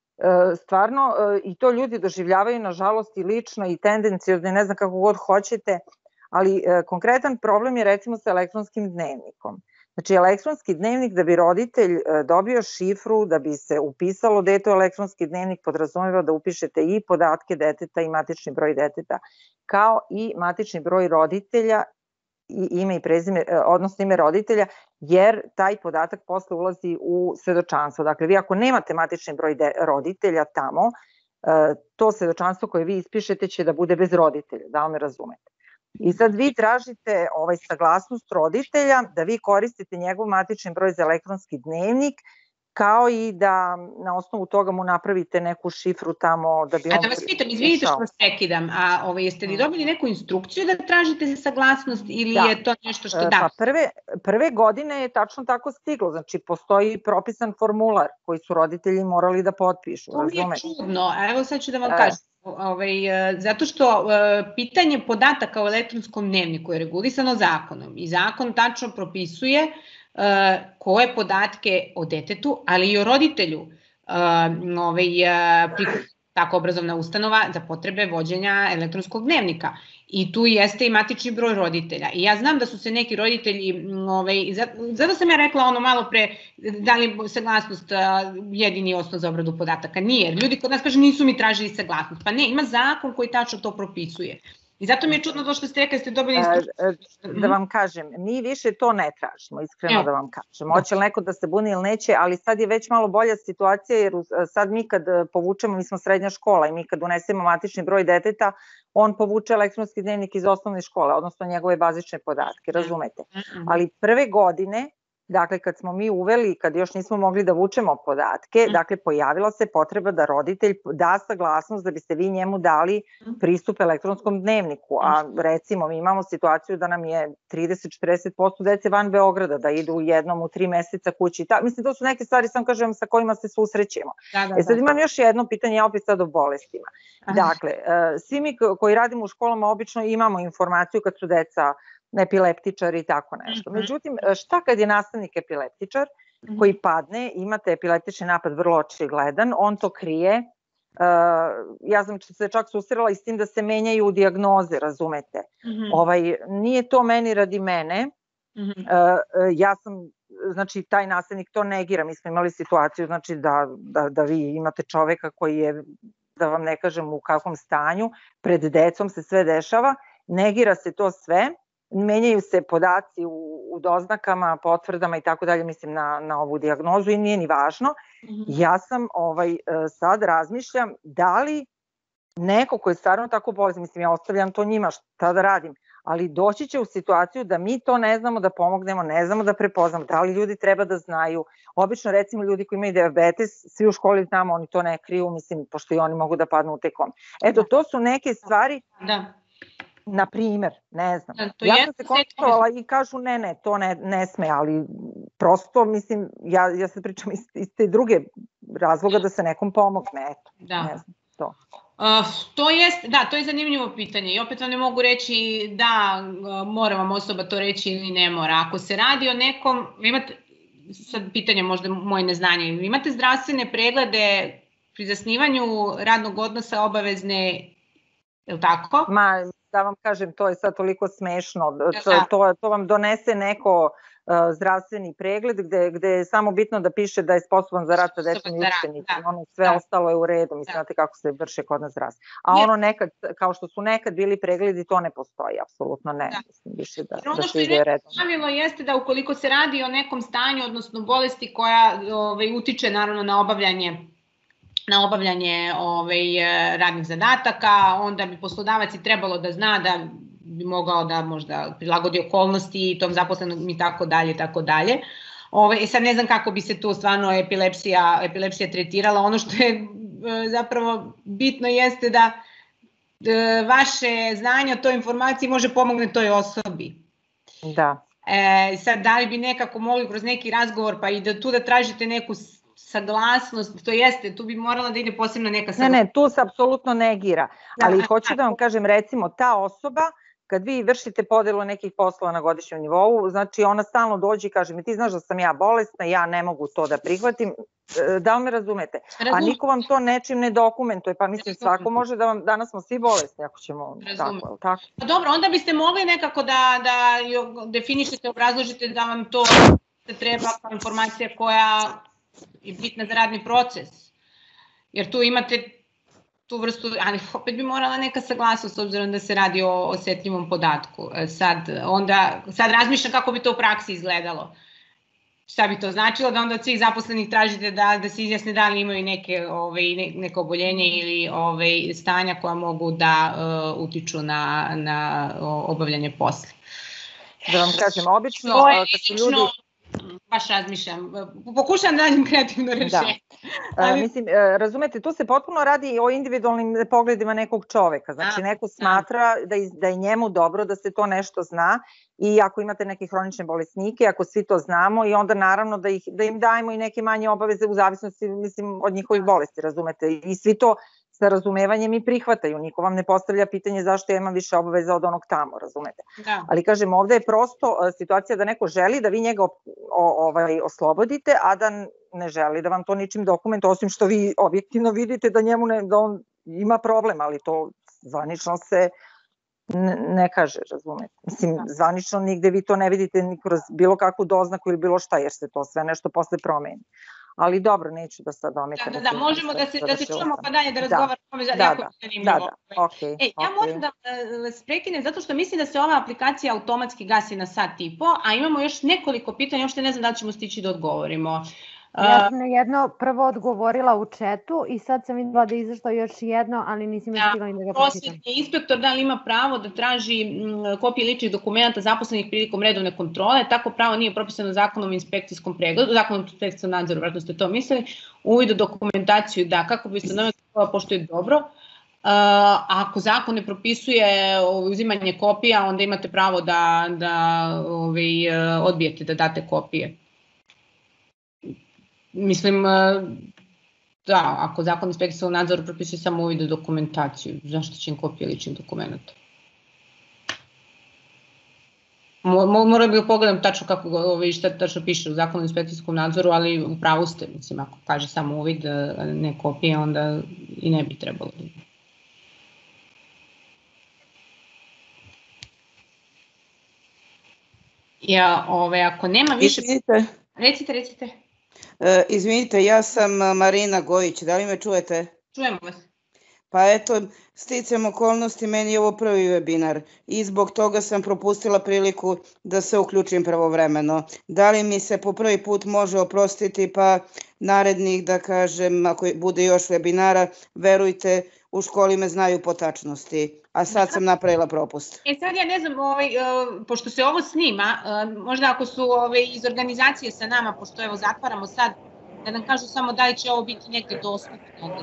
stvarno i to ljudi doživljavaju nažalost i lično i tendencijozno, ne znam kako god hoćete, ali konkretan problem je recimo sa elektronskim dnevnikom. Znači, elektronski dnevnik, da bi roditelj dobio šifru, da bi se upisalo dete u elektronski dnevnik, podrazumeva da upišete i podatke deteta i matični broj deteta, kao i matični broj roditelja i ime i prezime, odnosno ime roditelja, jer taj podatak posle ulazi u svedočanstvo. Dakle, vi ako nemate matični broj roditelja tamo, to svedočanstvo koje vi ispišete će da bude bez roditelja, da li me razumete. I sad vi tražite ovaj saglasnost roditelja da vi koristite njegov matični broj za elektronski dnevnik, kao i da na osnovu toga mu napravite neku šifru tamo da bi on... A da vas pitam, izvinite što vas prekidam, a ovaj, jeste li dobili neku instrukciju da tražite saglasnost ili je to nešto što da? Pa prve, prve godine je tačno tako stiglo, znači postoji propisan formular koji su roditelji morali da potpišu. To mi je čudno, a evo sad ću da vam kažem. Ovaj, zato što pitanje podataka o elektronskom dnevniku je regulisano zakonom i zakon tačno propisuje koje podatke o detetu, ali i o roditelju tako obrazovna ustanova za potrebe vođenja elektronskog dnevnika. I tu jeste i matični broj roditelja. I ja znam da su se neki roditelji, zato sam ja rekla ono malo pre, da li je saglasnost jedini osnov za obradu podataka? Nije, jer ljudi kod nas kažu nisu mi tražili saglasnost. Pa ne, ima zakon koji tačno to propisuje. I zato mi je čudno to što ste rekli da ste dobili instrukciju. Da vam kažem, mi više to ne tražimo, iskreno da vam kažem. Hoće li neko da se buni ili neće, ali sad je već malo bolja situacija, jer sad mi kad povučemo, mi smo srednja škola i mi kad unesemo matični broj deteta, on povuče elektronski dnevnik iz osnovne škole, odnosno njegove bazične podatke, razumete. Ali prve godine, dakle, kad smo mi uveli, kad još nismo mogli da vučemo podatke, dakle, pojavila se potreba da roditelj da saglasnost da biste vi njemu dali pristup elektronskom dnevniku. A recimo, mi imamo situaciju da nam je trideset do četrdeset posto dece van Beograda, da idu jednom u tri meseca kući. Mislim, to su neke stvari, sam kažem, sa kojima se susrećemo. E sad imam još jedno pitanje, ja opet sad o bolestima. Dakle, svi mi koji radimo u školama obično imamo informaciju kad su deca epileptičari i tako nešto. Međutim, šta kad je nastavnik epileptičar koji padne, imate epileptični napad vrlo očigledan, on to krije. Ja sam se čak susrela i s tim da se menjaju dijagnoze, razumete. Nije to meni radi mene. Ja sam, znači, taj nastavnik to negira. Mi smo imali situaciju, znači, da vi imate čoveka koji je, da vam ne kažem u kakvom stanju, pred decom se sve dešava, negira se to sve, menjaju se podaci u doznakama, potvrdama i tako dalje, mislim, na ovu dijagnozu i nije ni važno. Ja sam sad razmišljam da li neko ko je stvarno tako bolestan, mislim, ja ostavljam to njima, šta da radim, ali doći će u situaciju da mi to ne znamo da pomognemo, ne znamo da prepoznamo, da li ljudi treba da znaju. Obično, recimo, ljudi koji imaju dijabetes, svi u školi znamo, oni to ne kriju, mislim, pošto i oni mogu da padnu u te kome. Eto, to su neke stvari... Na primer, ne znam. Ja sam se kontaktovala i kažu ne, ne, to ne sme, ali prosto, mislim, ja sad pričam iz te druge razloga da se nekom pomogne, eto, ne znam, to. To jest, da, to je zanimljivo pitanje i opet vam ne mogu reći da mora vam osoba to reći ili ne mora. Ako se radi o nekom, imate, sad pitanje možda moje neznanje, imate zdravstvene preglede pri zasnivanju radnog odnosa obavezne, je li tako? Ma, da vam kažem, to je sad toliko smešno, to, to, to vam donese neko zdravstveni pregled gde je samo bitno da piše da je sposoban za rad sa decom i učenicima, ono sve ostalo je u redu, mislim, znate kako se vrše kod nas zdravstvo. A ono nekad, kao što su nekad bili pregledi, to ne postoji, apsolutno ne, mislim, više da se ide redom. Ono što je neko pravilo jeste da ukoliko se radi o nekom stanju, odnosno bolesti koja utiče naravno na obavljanje na obavljanje radnih zadataka, onda bi poslodavac i trebalo da zna da bi mogao da možda prilagodi okolnosti tom zaposlenom i tako dalje, i tako dalje. Sad ne znam kako bi se tu stvarno epilepsija tretirala. Ono što je zapravo bitno jeste da vaše znanje o toj informaciji može pomogne toj osobi. Da. Sad, da li bi nekako mogli kroz neki razgovor, pa i da tu da tražite neku saglasnost, to jeste, tu bi morala da ide posebno neka saglasnost. Ne, ne, tu se apsolutno negira, ali hoću da vam kažem, recimo, ta osoba, kad vi vršite podelu nekih poslova na godišnjem nivou, znači ona stalno dođe i kaže mi ti znaš da sam ja bolesna, ja ne mogu to da prihvatim, da li me razumete? A niko vam to nečim ne dokumentuje, pa mislim svako može da vam, danas smo svi bolesni ako ćemo tako, tako. Dobro, onda biste mogli nekako da definišete, obrazložite da vam to treba kao informacija koja je bitna za radni proces, jer tu imate tu vrstu, ali opet bi morala neka saglasnost s obzirom da se radi o osetljivom podatku. Sad, onda, sad razmišljam kako bi to u praksi izgledalo. Šta bi to značilo? Da onda od svih zaposlenih tražite da se izjasne da li imaju neke oboljenje ili stanja koja mogu da utiču na obavljanje posla. Da vam kažem, obično kad su ljudi... Baš razmišljam, pokušam da nađem kreativno rešenje. Mislim, razumete, tu se potpuno radi o individualnim pogledima nekog čoveka, znači neko smatra da je njemu dobro da se to nešto zna i ako imate neke hronične bolesnike, ako svi to znamo i onda naravno da im dajemo i neke manje obaveze u zavisnosti od njihovih bolesti, razumete, i svi to sa razumevanjem i prihvataju. Niko vam ne postavlja pitanje zašto ja imam više obaveza od onog tamo, razumete. Ali kažem, ovde je prosto situacija da neko želi da vi njega oslobodite, a da ne želi da vam to ničim dokumentuje, osim što vi objektivno vidite da njemu da on ima problem, ali to zvanično se ne kaže, razumete. Mislim, zvanično nigde vi to ne vidite ni kroz bilo kakvu doznaku ili bilo šta, jer se to sve nešto posle promeni. Ali dobro, neću da sad ometam. Da, da, možemo da se čujemo pa dalje da razgovaramo, jako je zanimljivo. Ja moram da vas prekinem zato što mislim da se ova aplikacija automatski gasi na sat i po, a imamo još nekoliko pitanja, uopšte ne znam da li ćemo stići da odgovorimo. Ja sam jedno prvo odgovorila u chatu i sad sam videla da je izašlo još jedno, ali nisam još stigla da ga pročitam. Prosvetni inspektor da li ima pravo da traži kopije ličnih dokumenta zaposlenih prilikom redovne kontrole, tako pravo nije propisano zakonom o inspekcijskom pregledu, zakonom o inspekcijskom nadzoru, vratno ste to mislili, uvid u dokumentaciju da, kako bi ustanovili pošto je dobro. Ako zakon ne propisuje uzimanje kopija, onda imate pravo da odbijete da date kopije. Mislim, da, ako zakon inspekcijskog nadzoru propisuje samo uvid u dokumentaciju, zašto će im kopije ličnih dokumenta? Moram da pogledam tačno kako šta tačno piše u zakonu o inspekcijskom nadzoru, ali u pravu ste, mislim, ako kaže samo uvid, ne kopije, onda i ne bi trebalo. Ja, ako nema više... Recite, recite. Izvinite, ja sam Marina Gojić, da li me čujete? Čujemo vas. Pa eto, sticam okolnosti, meni je ovo prvi webinar i zbog toga sam propustila priliku da se uključim pravovremeno. Da li mi se po prvi put može oprostiti, pa narednih, da kažem, ako bude još webinara, verujte, u školi me znaju po tačnosti, a sad sam napravila propust. E sad ja ne znam, pošto se ovo snima, možda ako su iz organizacije sa nama, pošto evo zatvaramo sad, da nam kažu samo da li će ovo biti negde dostupno.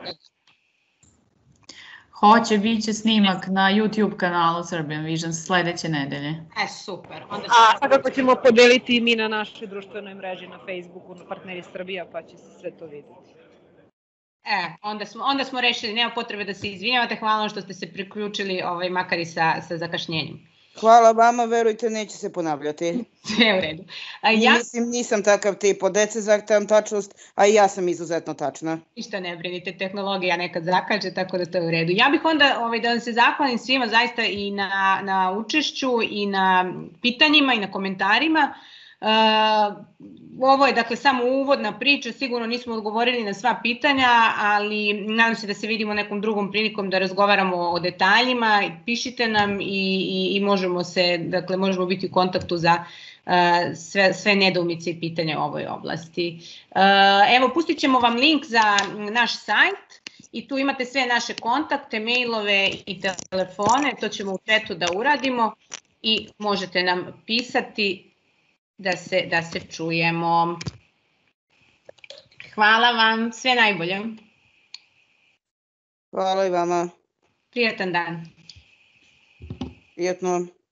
Hoće, bit će snimak na YouTube kanalu Serbian Visions sledeće nedelje. E, super. A kako ćemo podeliti mi na našoj društvenoj mreži na Facebooku, na Partneri Srbija, pa će se sve to vidjeti. E, onda smo, onda smo rešili, nema potrebe da se izvinjavate, hvala što ste se priključili, ovaj, makar i sa, sa zakašnjenjem. Hvala vama, verujte, neće se ponavljati. Sve u redu. A ja... Mislim, nisam takav tip, od dece zahtevam tačnost, a i ja sam izuzetno tačna. Ništa ne brinite, tehnologija nekad zakače, tako da to je u redu. Ja bih onda ovaj, da vam se zahvalim svima zaista i na, na učešću i na pitanjima i na komentarima. Uh, ovo je dakle samo uvodna priča, sigurno nismo odgovorili na sva pitanja, ali nadam se da se vidimo nekom drugom prilikom da razgovaramo o detaljima, pišite nam i, i, i možemo se, dakle možemo biti u kontaktu za uh, sve, sve nedoumice i pitanja u ovoj oblasti. Uh, evo, pustit ćemo vam link za naš sajt i tu imate sve naše kontakte, mailove i telefone, to ćemo u chatu da uradimo i možete nam pisati da se, da se čujemo. Hvala vam, sve najbolje. Hvala i vama. Prijatan dan. Prijetno.